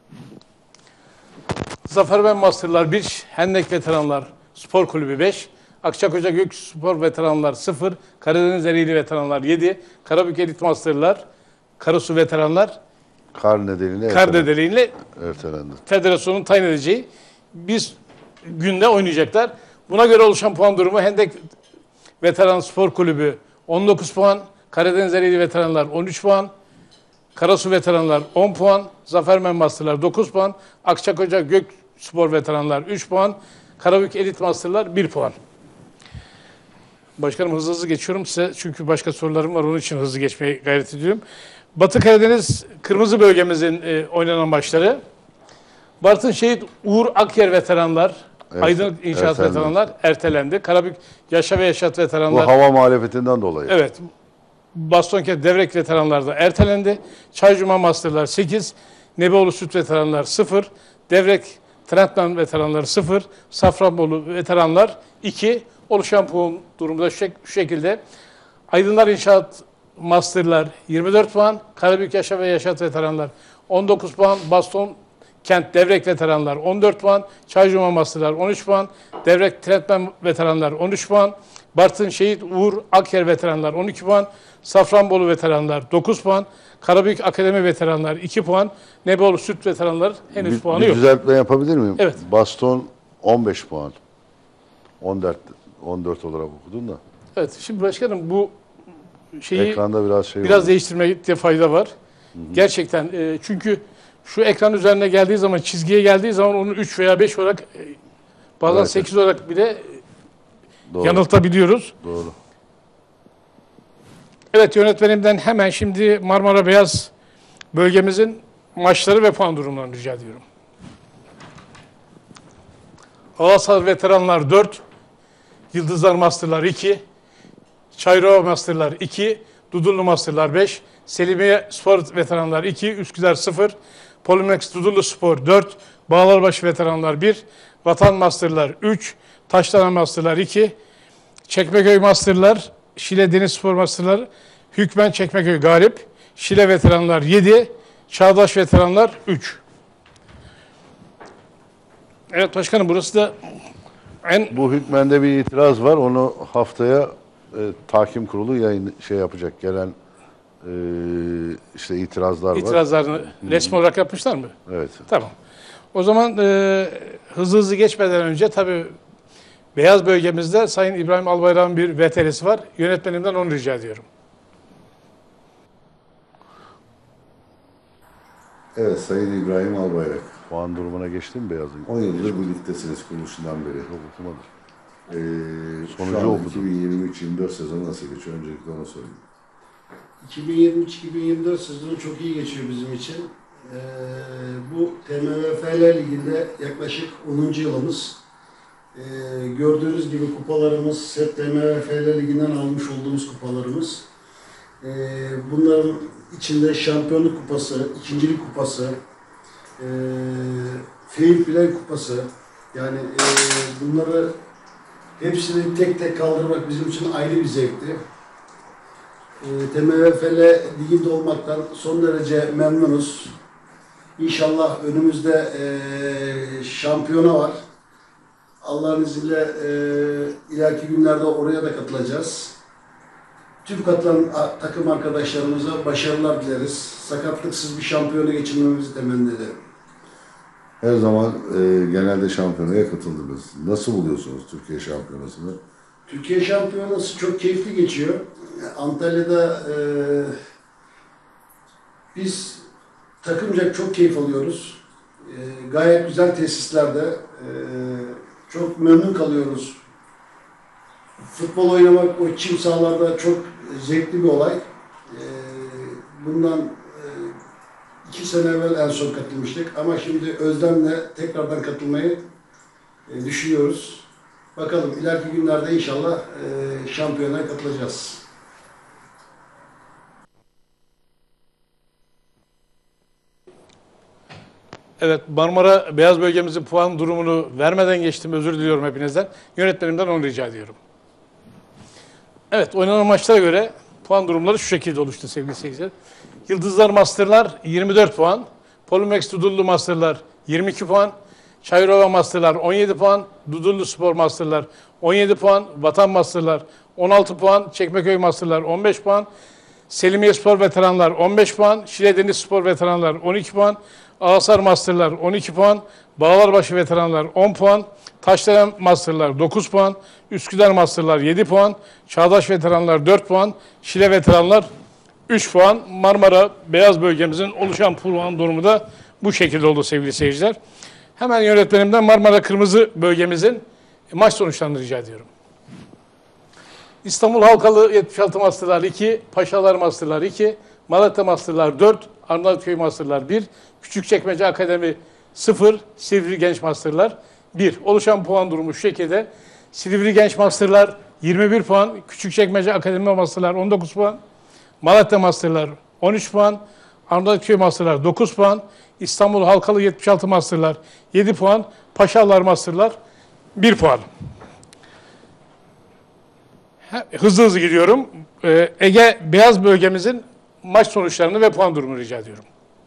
Zaferben Masterlar 1, Hendek Veteranlar Spor Kulübü 5, Akçakoca Gökspor Veteranlar 0, Karadeniz Ereğli Veteranlar 7, Karabük Elit Masterlar, Karasu Veteranlar Kar nedeniyle ertelendi. Federasyonun tayin edeceği bir günde oynayacaklar. Buna göre oluşan puan durumu Hendek Veteran Spor Kulübü 19 puan, Karadeniz Ereğli Veteranlar 13 puan, Karasu Veteranlar 10 puan, Zafermen Masterlar 9 puan, Akçakoca Gökspor Veteranlar 3 puan, Karabük Elit Masterlar 1 puan. Başkanım hızlı geçiyorum size çünkü başka sorularım var, onun için hızlı geçmeye gayret ediyorum. Batı Karadeniz Kırmızı Bölgemizin oynanan maçları. Bartın Şehit Uğur Akyer Veteranlar, Aydınlık İnşaat Veteranlar ertelendi. Karabük Yaşa ve Yaşat Veteranlar. Bu hava muhalefetinden dolayı. Evet. Bastonkent Devrek Veteranlar da ertelendi. Çaycuma Masterlar 8, Nebeoğlu Süt Veteranlar 0, Devrek Trentman Veteranlar 0, Safranbolu Veteranlar 2. Oluşan puan durumu da şu şekilde. Aydınlar İnşaat Masterlar 24 puan, Karabük Yaşa ve Yaşat Veteranlar 19 puan, Bastonkent Devrek Veteranlar 14 puan, Çaycuma Masterlar 13 puan, Devrek Trentman Veteranlar 13 puan, Bartın Şehit Uğur Akyer Veteranlar 12 puan, Safranbolu Veteranlar 9 puan, Karabük Akademi Veteranlar 2 puan, Nebeoğlu Süt Veteranlar henüz puanı yok. Bir düzeltme yapabilir miyim? Evet. Baston 15 puan. 14 olarak okudun da. Evet. Şimdi başkanım bu şeyi ekranda biraz değiştirmekte fayda var. Gerçekten çünkü şu ekran üzerine geldiği zaman, çizgiye geldiği zaman onu 3 veya 5 olarak bazen 8 olarak bile yanıltabiliyoruz. Doğru. Evet, yönetmenimden hemen şimdi Marmara Beyaz bölgemizin maçları ve puan durumlarını rica ediyorum. Galatasaray Veteranlar 4, Yıldızlar Masterlar 2, Çayırova Masterlar 2, Dudullu Masterlar 5, Selimiye Spor Veteranlar 2, Üsküdar 0, Polimex Dudullu Spor 4, Bağlarbaşı Veteranlar 1, Vatan Masterlar 3, Taşdelen Masterlar 2, Çekmeköy Masterlar, Şile Deniz Spor Masterlar, Hükmen Çekmeköy galip, Şile Veteranlar 7, Çağdaş Veteranlar 3. Evet başkanım, burası da Bu hükmende bir itiraz var. Onu haftaya tahkim kurulu yapacak. Gelen işte itirazlar var. İtirazlarını resmi olarak yapmışlar mı? Evet. Tamam. O zaman hızlı geçmeden önce tabii Beyaz bölgemizde Sayın İbrahim Albayrak'ın bir VTR'si var. Yönetmenimden onu rica ediyorum. Evet, Sayın İbrahim Albayrak. Puan durumuna geçti mi Beyaz'ın? 10 yıldır bu ligdesiniz kuruluşundan beri. Çok okumadır. Sonucu oldu. 2023-24 sezonu nasıl geçiyor? Öncelikle onu sorayım. 2023-2024 sezonu çok iyi geçiyor bizim için. Bu TMVFL Ligi'nde yaklaşık 10. yılımız. Gördüğünüz gibi kupalarımız hep TMVFL Ligi'nden almış olduğumuz kupalarımız. Bunların içinde Şampiyonluk Kupası, İkincilik Kupası, Fair Play Kupası, yani bunları hepsini tek tek kaldırmak bizim için ayrı bir zevkti. TMVFL Ligi'nde olmaktan son derece memnunuz. İnşallah önümüzde şampiyona var. Allah'ın izniyle ileriki günlerde oraya da katılacağız. Tüm katılan takım arkadaşlarımıza başarılar dileriz. Sakatlıksız bir şampiyona geçirmemizi temenni ederim. Her zaman genelde şampiyonaya katıldınız. Nasıl buluyorsunuz Türkiye şampiyonasını? Türkiye şampiyonası çok keyifli geçiyor. Antalya'da biz takımca çok keyif alıyoruz. Gayet güzel tesislerde. Çok memnun kalıyoruz. Futbol oynamak o çim sahalarda çok zevkli bir olay. Bundan 2 sene evvel en son katılmıştık ama şimdi özlemle tekrardan katılmayı düşünüyoruz. Bakalım ileriki günlerde inşallah şampiyonaya katılacağız. Evet, Marmara Beyaz bölgemizin puan durumunu vermeden geçtim. Özür diliyorum hepinizden. Yönetmenimden onu rica ediyorum. Evet, oynanan maçlara göre puan durumları şu şekilde oluştu sevgili seyirciler. Yıldızlar Masterlar 24 puan. Polimex Dudullu Masterlar 22 puan. Çayırova Masterlar 17 puan, Dudullu Spor Masterlar 17 puan, Vatan Masterlar 16 puan, Çekmeköy Masterlar 15 puan, Selimiye Spor Veteranlar 15 puan, Şile Deniz Spor Veteranlar 12 puan, Ağasar Masterlar 12 puan, Bağlarbaşı Veteranlar 10 puan, Taşdelen Masterlar 9 puan, Üsküdar Masterlar 7 puan, Çağdaş Veteranlar 4 puan, Şile Veteranlar 3 puan. Marmara Beyaz bölgemizin oluşan puan durumu da bu şekilde oldu sevgili seyirciler. Hemen yönetmenimden Marmara Kırmızı bölgemizin maç sonuçlarını rica ediyorum. İstanbul Halkalı 76 Masterlar 2, Paşalar Masterlar 2, Malatya Masterlar 4, Arnavutköy Masterlar 1, Küçükçekmece Akademi 0, Silivri Genç Masterlar 1. Oluşan puan durumu şu şekilde. Silivri Genç Masterlar 21 puan, Küçükçekmece Akademi Masterlar 19 puan, Malatya Masterlar 13 puan, Arnavutköy Masterlar 9 puan, İstanbul Halkalı 76 Masterlar 7 puan, Paşalar Masterlar 1 puan. Hızlı hızlı gidiyorum. Ege Beyaz bölgemizin maç sonuçlarını ve puan durumunu rica ediyorum.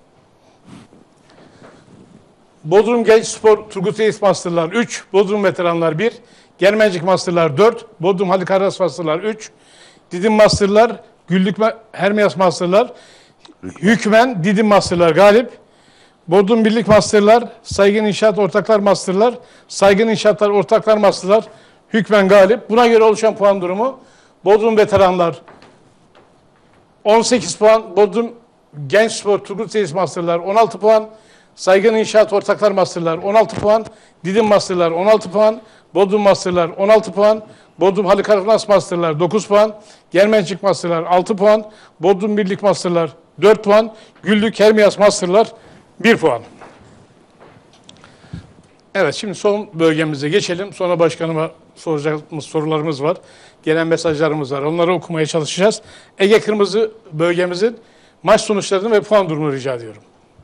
Bodrum Genç Spor Turgut Reis Masterlar 3, Bodrum Veteranlar 1, Germencik Masterlar 4, Bodrum Halikarnas Masterlar 3, Didim Masterlar, Güllük Hermias Masterlar, Hükmen Didim Masterlar galip, Bodrum Birlik Masterlar, Saygın İnşaat Ortaklar Masterlar, Saygın İnşaatlar Ortaklar Masterlar, Hükmen galip. Buna göre oluşan puan durumu: Bodrum Veteranlar 18 puan, Bodrum Genç Spor Turgut Reis Masterlar 16 puan, Saygın İnşaat Ortaklar Masterlar 16 puan, Didim Masterlar 16 puan, Bodrum Masterlar 16 puan, Bodrum Halikarnas Masterlar 9 puan, Germencik Masterlar 6 puan, Bodrum Birlik Masterlar 4 puan, Güllük Hermias Masterlar 1 puan. Evet, şimdi son bölgemize geçelim. Sonra başkanıma soracağımız sorularımız var. Gelen mesajlarımız var. Onları okumaya çalışacağız. Ege Kırmızı bölgemizin maç sonuçlarını ve puan durumunu rica ediyorum.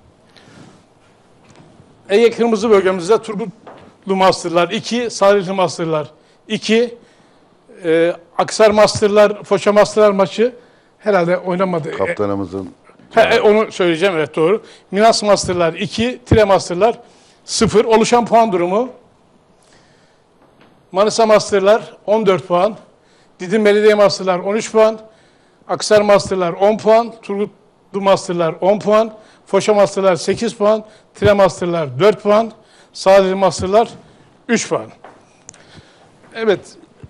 Ege Kırmızı bölgemizde Turgutlu Masterlar 2, Salihli Masterlar 2, Aksar Masterlar, Foça Masterlar maçı herhalde oynamadı. Kaptanımızın... Onu söyleyeceğim, evet doğru. Minas Masterlar 2, Tire Masterlar 0. Oluşan puan durumu: Manisa Masterlar 14 puan, Didim Belediye Masterlar 13 puan, Aksar Masterlar 10 puan, Turgutlu Masterlar 10 puan, Foça Masterlar 8 puan, Tire Masterlar 4 puan, Salihli Masterlar 3 puan. Evet.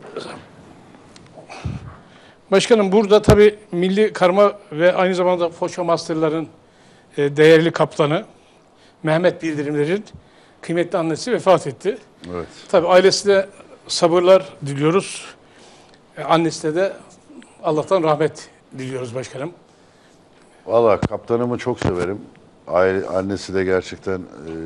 Başkanım, burada tabii milli karma ve aynı zamanda Foça Masterlar'ın değerli kaptanı Mehmet Bildirimler'in kıymetli annesi vefat etti. Evet. Tabii ailesine sabırlar diliyoruz. Annesine de Allah'tan rahmet diliyoruz başkanım. Valla kaptanımı çok severim. Annesi de gerçekten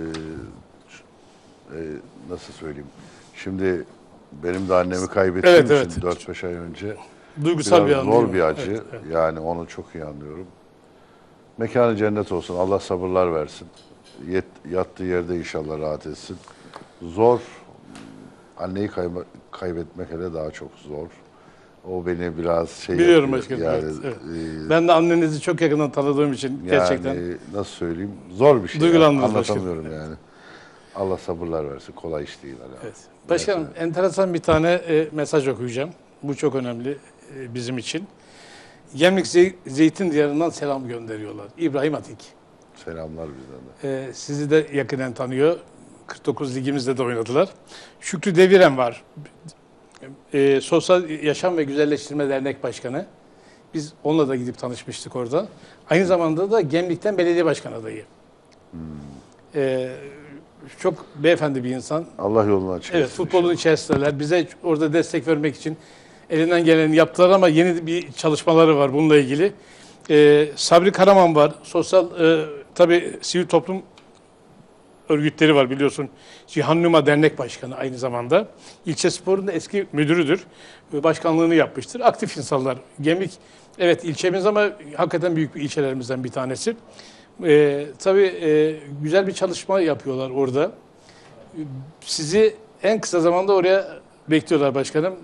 nasıl söyleyeyim. Şimdi benim de annemi kaybettiğim için 4-5 ay önce duygusal bir zor bir acı. Evet. Yani onu çok iyi anlıyorum. Mekanı cennet olsun. Allah sabırlar versin. Yattığı yerde inşallah rahat etsin. Zor. Anneyi kaybetmek hele daha çok zor. O beni biraz şey biliyorum yapıyor. başkanım. Yani, evet. Ben de annenizi çok yakından tanıdığım için gerçekten. Yani nasıl söyleyeyim? Zor bir şey. Duygulandınız anlatamıyorum yani. Allah sabırlar versin. Kolay iş değil. Evet. Başkanım, enteresan bir tane mesaj okuyacağım. Bu çok önemli bizim için. Gemlik Zeytin Diyarı'ndan selam gönderiyorlar. İbrahim Atik. Selamlar bizden de. Sizi de yakinen tanıyor. 49 ligimizde de oynadılar. Şükrü Deviren var. Sosyal Yaşam ve Güzelleştirme Dernek Başkanı. Biz onunla da gidip tanışmıştık orada. Aynı zamanda da Gemlik'ten belediye başkanı adayı. Çok beyefendi bir insan. Allah yolunu açık Evet, futbolun içerisindeler. Bize orada destek vermek için elinden geleni yaptılar ama yeni bir çalışmaları var bununla ilgili. Sabri Karaman var. Sosyal, tabii sivil toplum örgütleri var biliyorsun. Cihan Numa Dernek Başkanı aynı zamanda. İlçe Spor'un da eski müdürüdür. Başkanlığını yapmıştır. Aktif insanlar. Gemlik, evet ilçemiz ama hakikaten büyük bir ilçelerimizden bir tanesi. Tabii güzel bir çalışma yapıyorlar orada. Sizi en kısa zamanda oraya bekliyorlar başkanım.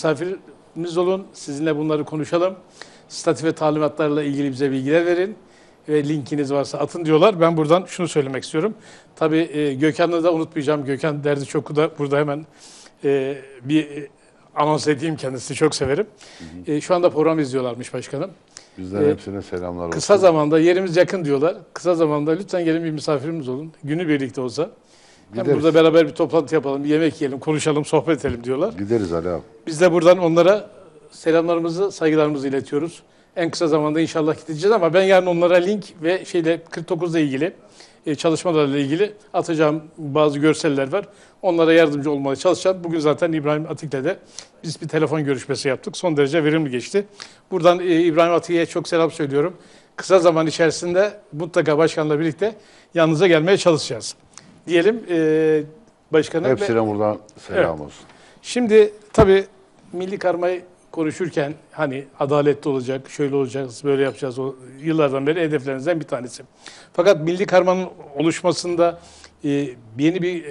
Misafirimiz olun, sizinle bunları konuşalım. Statif ve talimatlarla ilgili bize bilgiler verin. ve linkiniz varsa atın diyorlar. Ben buradan şunu söylemek istiyorum. Tabii Gökhan'ı da unutmayacağım. Gökhan Derdi Çok'u da burada hemen bir anons edeyim, kendisini çok severim. Şu anda program izliyorlarmış başkanım. Bizden hepsine selamlar olsun. Kısa zamanda yerimiz yakın diyorlar. Kısa zamanda lütfen gelin bir misafirimiz olun. Günü birlikte olsa. Hem Gideriz. burada beraber bir toplantı yapalım, bir yemek yiyelim, konuşalım, sohbet edelim diyorlar. Gideriz Ali abi. Biz de buradan onlara selamlarımızı, saygılarımızı iletiyoruz. En kısa zamanda inşallah gideceğiz ama ben yarın onlara link ve 49'la ilgili çalışmalarla ilgili atacağım bazı görseller var. Onlara yardımcı olmaya çalışacağım. Bugün zaten İbrahim Atik'le de biz bir telefon görüşmesi yaptık. Son derece verimli geçti. Buradan İbrahim Atik'e çok selam söylüyorum. Kısa zaman içerisinde mutlaka başkanla birlikte yanınıza gelmeye çalışacağız. Diyelim başkanım. Hepsine buradan selam olsun. Şimdi tabii milli karmayı konuşurken hani adaletli olacak, şöyle olacağız, böyle yapacağız. O yıllardan beri hedeflerinizden bir tanesi. Fakat milli karmanın oluşmasında yeni bir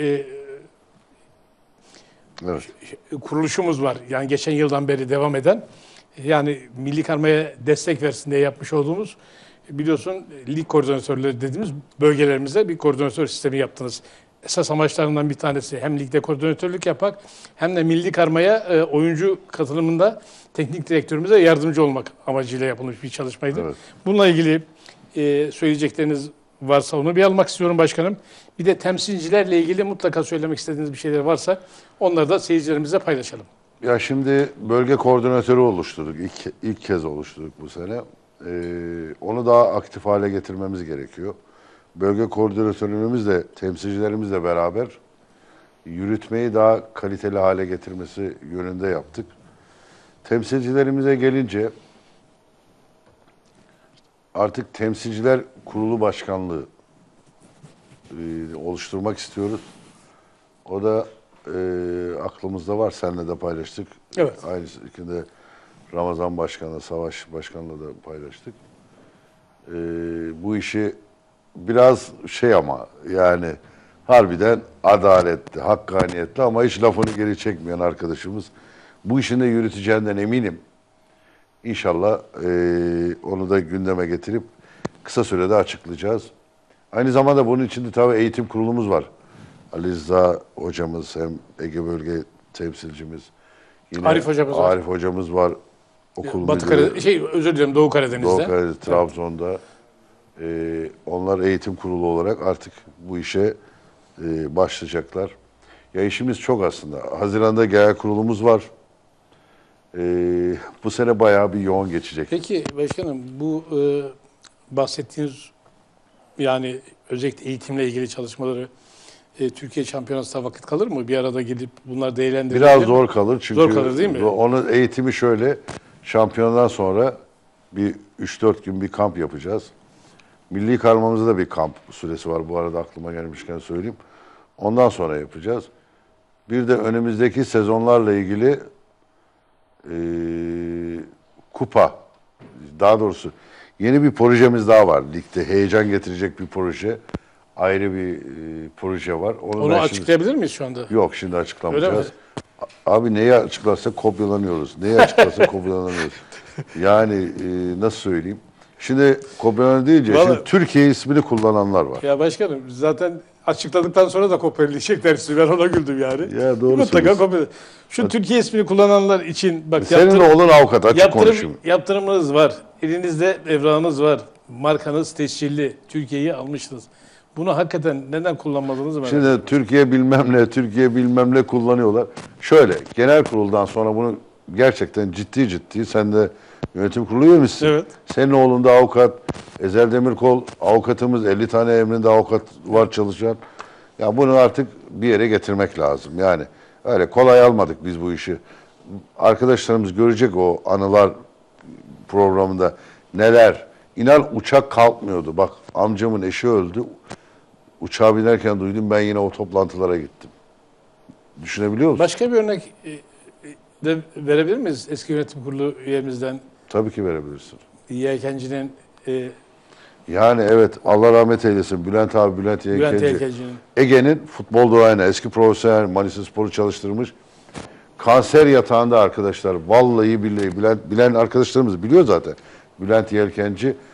kuruluşumuz var. Yani geçen yıldan beri devam eden. Yani milli karmaya destek versin diye yapmış olduğumuz, biliyorsun lig koordinatörleri dediğimiz bölgelerimize bir koordinatör sistemi yaptınız. Esas amaçlarından bir tanesi hem ligde koordinatörlük yapmak hem de milli karmaya oyuncu katılımında teknik direktörümüze yardımcı olmak amacıyla yapılmış bir çalışmaydı. Evet. Bununla ilgili söyleyecekleriniz varsa onu bir almak istiyorum başkanım. Bir de temsilcilerle ilgili mutlaka söylemek istediğiniz bir şeyler varsa onları da seyircilerimize paylaşalım. Ya şimdi bölge koordinatörü oluşturduk. İlk kez oluşturduk bu sene. Onu daha aktif hale getirmemiz gerekiyor. Bölge koordinatörümüzle, temsilcilerimizle beraber yürütmeyi daha kaliteli hale getirmesi yönünde yaptık. Temsilcilerimize gelince artık temsilciler kurulu başkanlığı oluşturmak istiyoruz. O da aklımızda var, seninle de paylaştık. Evet. Aynı şekilde Ramazan Başkan'la, Savaş Başkan'la da paylaştık. Bu işi biraz ama yani harbiden adaletli, hakkaniyetli ama hiç lafını geri çekmeyen arkadaşımız. Bu işin de yürüteceğinden eminim. İnşallah onu da gündeme getirip kısa sürede açıklayacağız. Aynı zamanda bunun içinde tabii eğitim kurulumuz var. Ali Rıza hocamız, hem Ege Bölge temsilcimiz. Yine Arif hocamız var. Arif hocamız var. Okul Batı müdürü. özür dilerim, Doğu Karadeniz'de. Doğu Karadeniz, Trabzon'da. Onlar eğitim kurulu olarak artık bu işe başlayacaklar. Ya işimiz çok aslında. Haziran'da genel kurulumuz var. Bu sene bayağı bir yoğun geçecek. Peki başkanım, bu bahsettiğiniz yani özellikle eğitimle ilgili çalışmaları Türkiye Şampiyonası'na vakit kalır mı? Bir arada gidip bunlar değerlendirilir Biraz mi? zor kalır çünkü zor kalır değil mi? Onun eğitimi şöyle, şampiyondan sonra bir 3-4 gün bir kamp yapacağız. Milli karmamızda da bir kamp süresi var. Bu arada aklıma gelmişken söyleyeyim. Ondan sonra yapacağız. Bir de önümüzdeki sezonlarla ilgili kupa, daha doğrusu yeni bir projemiz daha var ligde. Heyecan getirecek bir proje. Ayrı bir proje var. Onu açıklayabilir miyiz şu anda? Yok, şimdi açıklamayacağız. Abi neyi açıklarsak kopyalanıyoruz. Neyi açıklarsak kopyalanıyoruz. Yani nasıl söyleyeyim? Şimdi kopyalan deyince şimdi Türkiye ismini kullananlar var. Ya başkanım zaten açıkladıktan sonra da kopyalayacaklar ismi. Ben ona güldüm yani. Ya doğru mutlaka kopyalay. Şu Türkiye ismini kullananlar için bak, senin oğlun avukat, açık konuşayım. Yaptırımınız var. Elinizde evranınız var. Markanız tescilli. Türkiye'yi almışsınız. Bunu hakikaten neden kullanmadınız mı? Şimdi Türkiye bilmem ne kullanıyorlar. Şöyle, genel kuruldan sonra bunu gerçekten ciddi, sen de yönetim kurulu üyemizsin. Evet. Senin oğlun da avukat, Ezel Demirkol avukatımız, 50 tane emrinde avukat var çalışan. Ya bunu artık bir yere getirmek lazım. Yani öyle kolay almadık biz bu işi. Arkadaşlarımız görecek o anılar programında neler. İnan uçak kalkmıyordu. Bak amcamın eşi öldü. Uçağa binerken duydum, ben yine o toplantılara gittim. Düşünebiliyor musun? Başka bir örnek de verebilir miyiz eski yönetim kurulu üyemizden? Tabii ki verebilirsin. Yelkenci'nin yani evet, Allah rahmet eylesin, Bülent Yelkenci. Ege'nin futbol duayeni, eski profesyonel, Manisa Spor'u çalıştırmış. Kanser yatağında arkadaşlar, vallahi billahi bilen arkadaşlarımız biliyor zaten. Bülent Yelkenci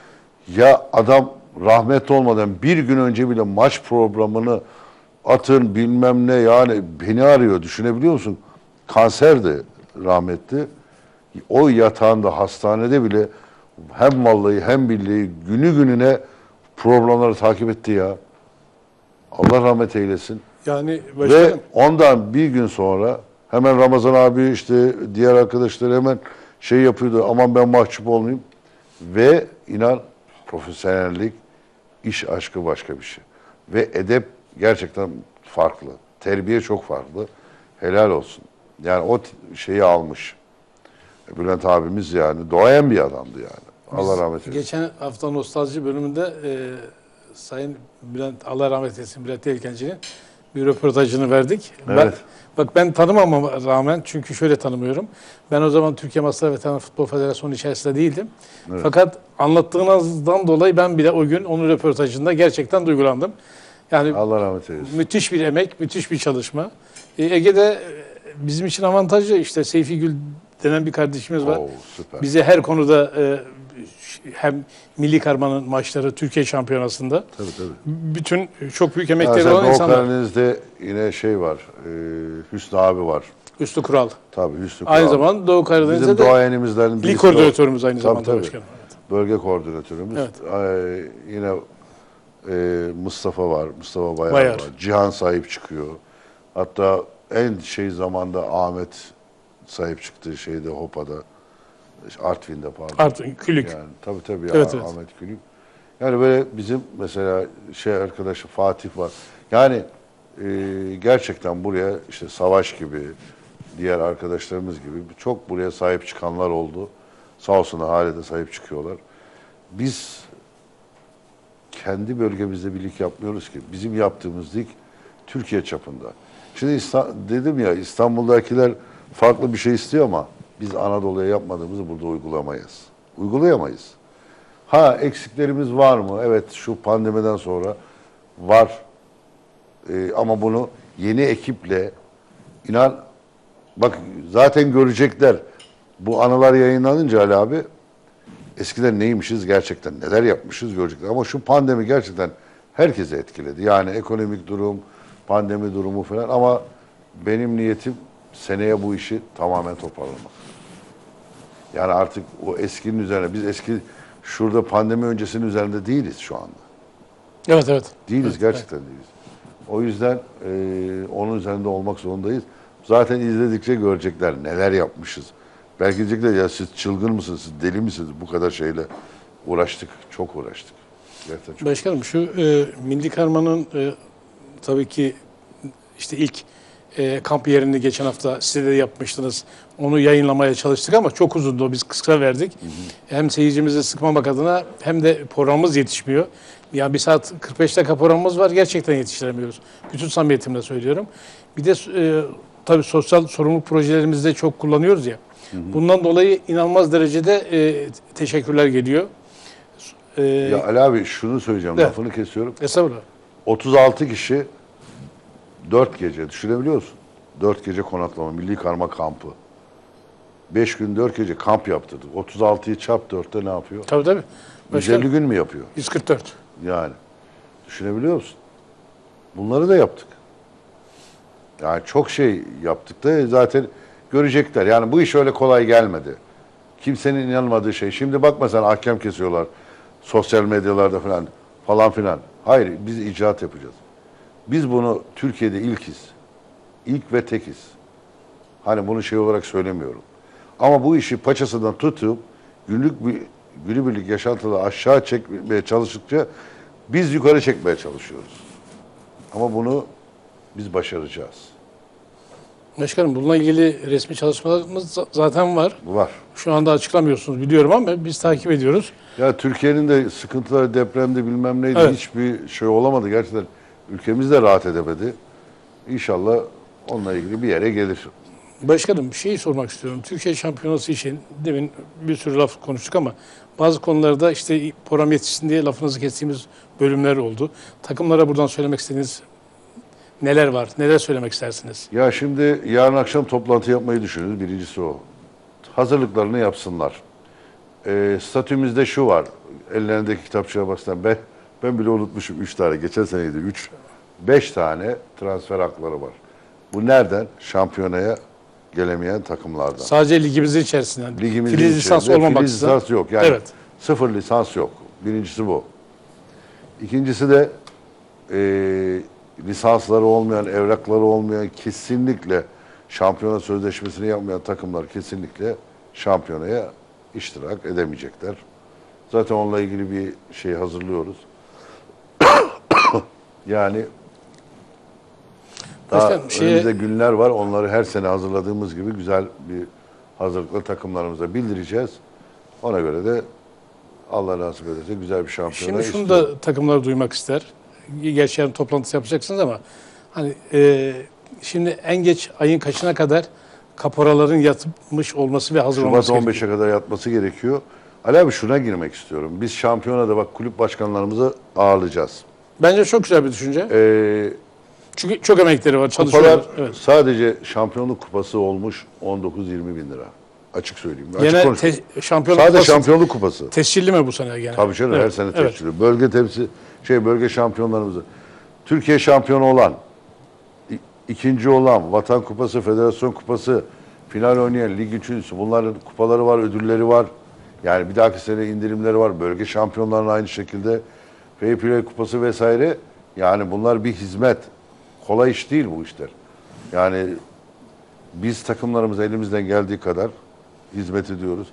Ya adam rahmetli olmadan bir gün önce bile maç programını atın bilmem ne, yani beni arıyor, düşünebiliyor musun? Kanserdi rahmetli. O yatağında, hastanede bile hem vallahi hem billahi günü gününe programları takip etti ya. Allah rahmet eylesin. Yani ve ondan bir gün sonra hemen Ramazan abi, işte diğer arkadaşları hemen şey yapıyordu, aman ben mahcup olmayayım. Ve inan, profesyonellik, iş aşkı başka bir şey. Ve edep gerçekten farklı. Terbiye çok farklı. Helal olsun. Yani o şeyi almış. Bülent abimiz yani doğayan bir adamdı yani. Allah rahmet eylesin. Geçen hafta nostalji bölümünde Sayın Bülent, Allah rahmet eylesin, Bülent Yelkenci'nin bir röportajını verdik. Evet. Ben tanımama rağmen, çünkü şöyle tanımıyorum. Ben o zaman Türkiye Master Veteran Futbol Federasyonu içerisinde değildim. Evet. Fakat anlattığınızdan dolayı ben bile o gün onun röportajında gerçekten duygulandım. Yani Allah rahmet eylesin. Müthiş bir emek, müthiş bir çalışma. Ege'de bizim için avantajlı, işte Seyfi Gül denen bir kardeşimiz var. Oo, süper. Bize her konuda hem Milli Karmanın maçları, Türkiye Şampiyonası'nda bütün çok büyük emekleri olan Doğu insanlar. Karadeniz'de yine şey var, Hüsnü abi var. Hüsnü Kural. Tabii Hüsnü Kural. Aynı zamanda Doğu Karadeniz'de bizim de doğayanimizden lig koordinatörümüz aynı zamanda. Tabii. Başkanım. Bölge koordinatörümüz. Evet. Yine Mustafa var, Mustafa Bayar Bayar var. Cihan sahip çıkıyor. Hatta en şey zamanda Ahmet sahip çıktığı şeyde, Hopa'da. Artvin'de pardon. Artvin, Külük. Yani, tabii Evet. Ahmet Külük. Yani böyle bizim mesela arkadaşı Fatih var. Yani gerçekten buraya işte Savaş gibi, diğer arkadaşlarımız gibi çok buraya sahip çıkanlar oldu. Sağ olsunlar, hala da sahip çıkıyorlar. Biz kendi bölgemizde bir lig yapmıyoruz ki. Bizim yaptığımız lig Türkiye çapında. Şimdi dedim ya, İstanbul'dakiler farklı bir şey istiyor ama biz Anadolu'ya yapmadığımızı burada uygulayamayız. Ha, eksiklerimiz var mı? Evet, şu pandemiden sonra var. Ama bunu yeni ekiple, inan, bak zaten görecekler. Bu anılar yayınlanınca Ali abi, eskiden neymişiz gerçekten, neler yapmışız görecekler. Ama şu pandemi gerçekten herkese etkiledi. Yani ekonomik durum, pandemi durumu falan, ama benim niyetim seneye bu işi tamamen toparlamak. Yani artık o eskinin üzerine, biz eski şurada pandemi öncesinin üzerinde değiliz şu anda. Evet. Değiliz, evet, gerçekten değiliz. O yüzden onun üzerinde olmak zorundayız. Zaten izledikçe görecekler neler yapmışız. Belki diyecekler ya, siz çılgın mısınız, siz deli misiniz, bu kadar şeyle uğraştık, çok uğraştık. Gerçekten çok. Başkanım, şu Milli Karma'nın tabii ki işte ilk kamp yerini geçen hafta size de yapmıştınız. Onu yayınlamaya çalıştık ama çok uzundu. Biz kısa verdik. Hem seyircimizi sıkmamak adına hem de programımız yetişmiyor. Yani 1 saat 45 dakika programımız var. Gerçekten yetiştiremiyoruz. Bütün samimiyetimle söylüyorum. Bir de tabii sosyal sorumluluk projelerimizde çok kullanıyoruz ya. Bundan dolayı inanılmaz derecede teşekkürler geliyor. Ya Ali abi, şunu söyleyeceğim, evet, lafını kesiyorum. Estağfurullah. 36 kişi 4 gece, düşünebiliyor musun? 4 gece konaklama, Milli Karma kampı. 5 gün 4 gece kamp yaptırdık. 36'yı çarp 4'te ne yapıyor? Tabii. 150 gün mü yapıyor? 144. Yani. Düşünebiliyor musun? Bunları da yaptık. Yani çok şey yaptık da zaten görecekler. Yani bu iş öyle kolay gelmedi. Kimsenin inanmadığı şey. Şimdi bakma sen, ahkam kesiyorlar. Sosyal medyalarda falan filan. Hayır, biz icraat yapacağız. Biz bunu Türkiye'de ilkiz. İlk ve tekiz. Hani bunu şey olarak söylemiyorum. Ama bu işi paçasından tutup günübirlik yaşantıda aşağı çekmeye çalıştıkça biz yukarı çekmeye çalışıyoruz. Ama bunu biz başaracağız. Başkanım, bununla ilgili resmi çalışmalarımız zaten var. Var. Şu anda açıklamıyorsunuz biliyorum ama biz takip ediyoruz. Ya Türkiye'nin de sıkıntıları, depremde bilmem neydi, evet, hiçbir şey olamadı. Gerçekten ülkemiz de rahat edemedi. İnşallah onunla ilgili bir yere gelir. Başkanım, bir şey sormak istiyorum. Türkiye Şampiyonası için demin bir sürü laf konuştuk ama bazı konularda işte program yetişsin diye lafınızı kestiğimiz bölümler oldu. Takımlara buradan söylemek istediğiniz neler var? Neler söylemek istersiniz? Ya şimdi yarın akşam toplantı yapmayı düşünüyoruz. Birincisi o. Hazırlıklarını yapsınlar. statümüzde şu var. Ellerindeki kitapçığa baksana. Ben bile unutmuşum 3 tane. Geçen seneydi 5 tane transfer hakları var. Bu nereden? Şampiyonaya gelemeyen takımlardan. Sadece ligimizin içerisinden. Ligimizin Filiz lisans olmamak Filiz lisans yok. Yani evet. 0 lisans yok. Birincisi bu. İkincisi de lisansları olmayan, evrakları olmayan, kesinlikle şampiyona sözleşmesini yapmayan takımlar kesinlikle şampiyonaya iştirak edemeyecekler. Zaten onunla ilgili bir şey hazırlıyoruz. Yani daha önümüzde günler var. Onları her sene hazırladığımız gibi güzel bir hazırlıkla takımlarımıza bildireceğiz. Ona göre de Allah nasip ederse güzel bir şampiyona Şimdi şunu da takımlar duymak ister. Gerçi yarın toplantısı yapacaksınız ama hani şimdi en geç ayın kaçına kadar kaporaların yatmış olması ve hazır olması Şubat 15'e kadar yatması gerekiyor. Ali abi şuna girmek istiyorum. Biz şampiyonada bak kulüp başkanlarımızı ağırlayacağız. Bence çok güzel bir düşünce. Çünkü çok emekleri var, çalışıyorlar. Kupalar evet. sadece şampiyonluk kupası olmuş 19-20 bin lira. Açık söyleyeyim. Yine şampiyonluk sadece kupası, şampiyonluk kupası. Tescilli mi bu sene gene? Tabii canım, her sene evet. tescilli. Bölge şampiyonlarımızı. Türkiye şampiyonu olan, ikinci olan, Vatan Kupası, Federasyon Kupası, final oynayan, lig üçüncüsü, bunların kupaları var, ödülleri var. Yani bir dahaki sene indirimleri var. Bölge şampiyonlarının aynı şekilde. Fair Play Kupası vesaire. Yani bunlar bir hizmet. Kolay iş değil bu işler. Yani biz takımlarımıza elimizden geldiği kadar hizmet ediyoruz.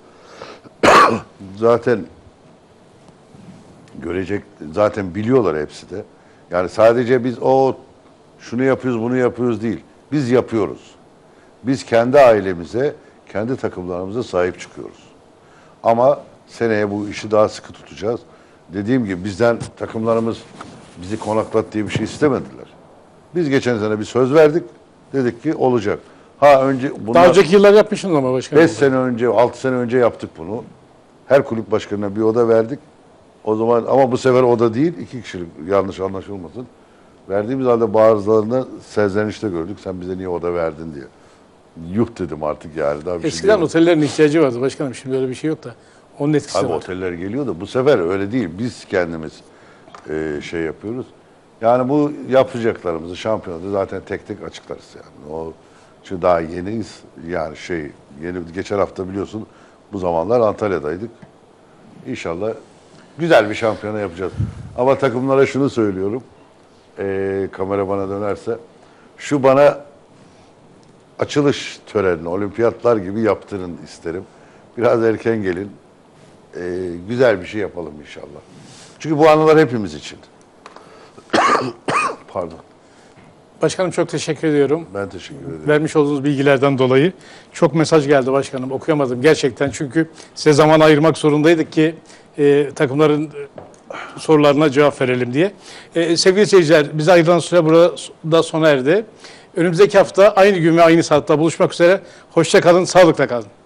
Zaten biliyorlar hepsi de. Yani sadece biz şunu yapıyoruz, bunu yapıyoruz değil. Biz yapıyoruz. Biz kendi ailemize, kendi takımlarımıza sahip çıkıyoruz. Ama seneye bu işi daha sıkı tutacağız. Dediğim gibi bizden takımlarımız bizi konaklat diye bir şey istemediler. Biz geçen sene bir söz verdik. Dedik ki olacak. Daha önceki yıllar yapmışsınız ama başkanım. 5 sene önce, 6 sene önce yaptık bunu. Her kulüp başkanına bir oda verdik. O zaman ama bu sefer oda değil, 2 kişilik, yanlış anlaşılmasın. Verdiğimiz halde bazılarına serzenişte gördük. Sen bize niye oda verdin diye. Yuh dedim artık yani. Daha bir Eskiden şey otellerin ihtiyacı vardı başkanım. Şimdi öyle bir şey yok da. Onun etkisi Abi var. oteller geliyor da bu sefer öyle değil. Biz kendimiz şey yapıyoruz. Yani bu yapacaklarımızı şampiyonada zaten tek tek açıklarız yani. Çünkü daha yeniyiz. Yani geçen hafta biliyorsun bu zamanlar Antalya'daydık. İnşallah güzel bir şampiyona yapacağız. Ama takımlara şunu söylüyorum. Kamera bana dönerse. Şu bana açılış törenini olimpiyatlar gibi yaptırın isterim. Biraz erken gelin. Güzel bir şey yapalım inşallah. Çünkü bu anılar hepimiz için. Pardon. Başkanım çok teşekkür ediyorum. Ben teşekkür ederim. Vermiş olduğunuz bilgilerden dolayı. Çok mesaj geldi başkanım. Okuyamadım gerçekten. Çünkü size zaman ayırmak zorundaydık ki takımların sorularına cevap verelim diye. Sevgili seyirciler, bize ayrılan süre burada sona erdi. Önümüzdeki hafta aynı gün ve aynı saatte buluşmak üzere. Hoşça kalın, sağlıkla kalın.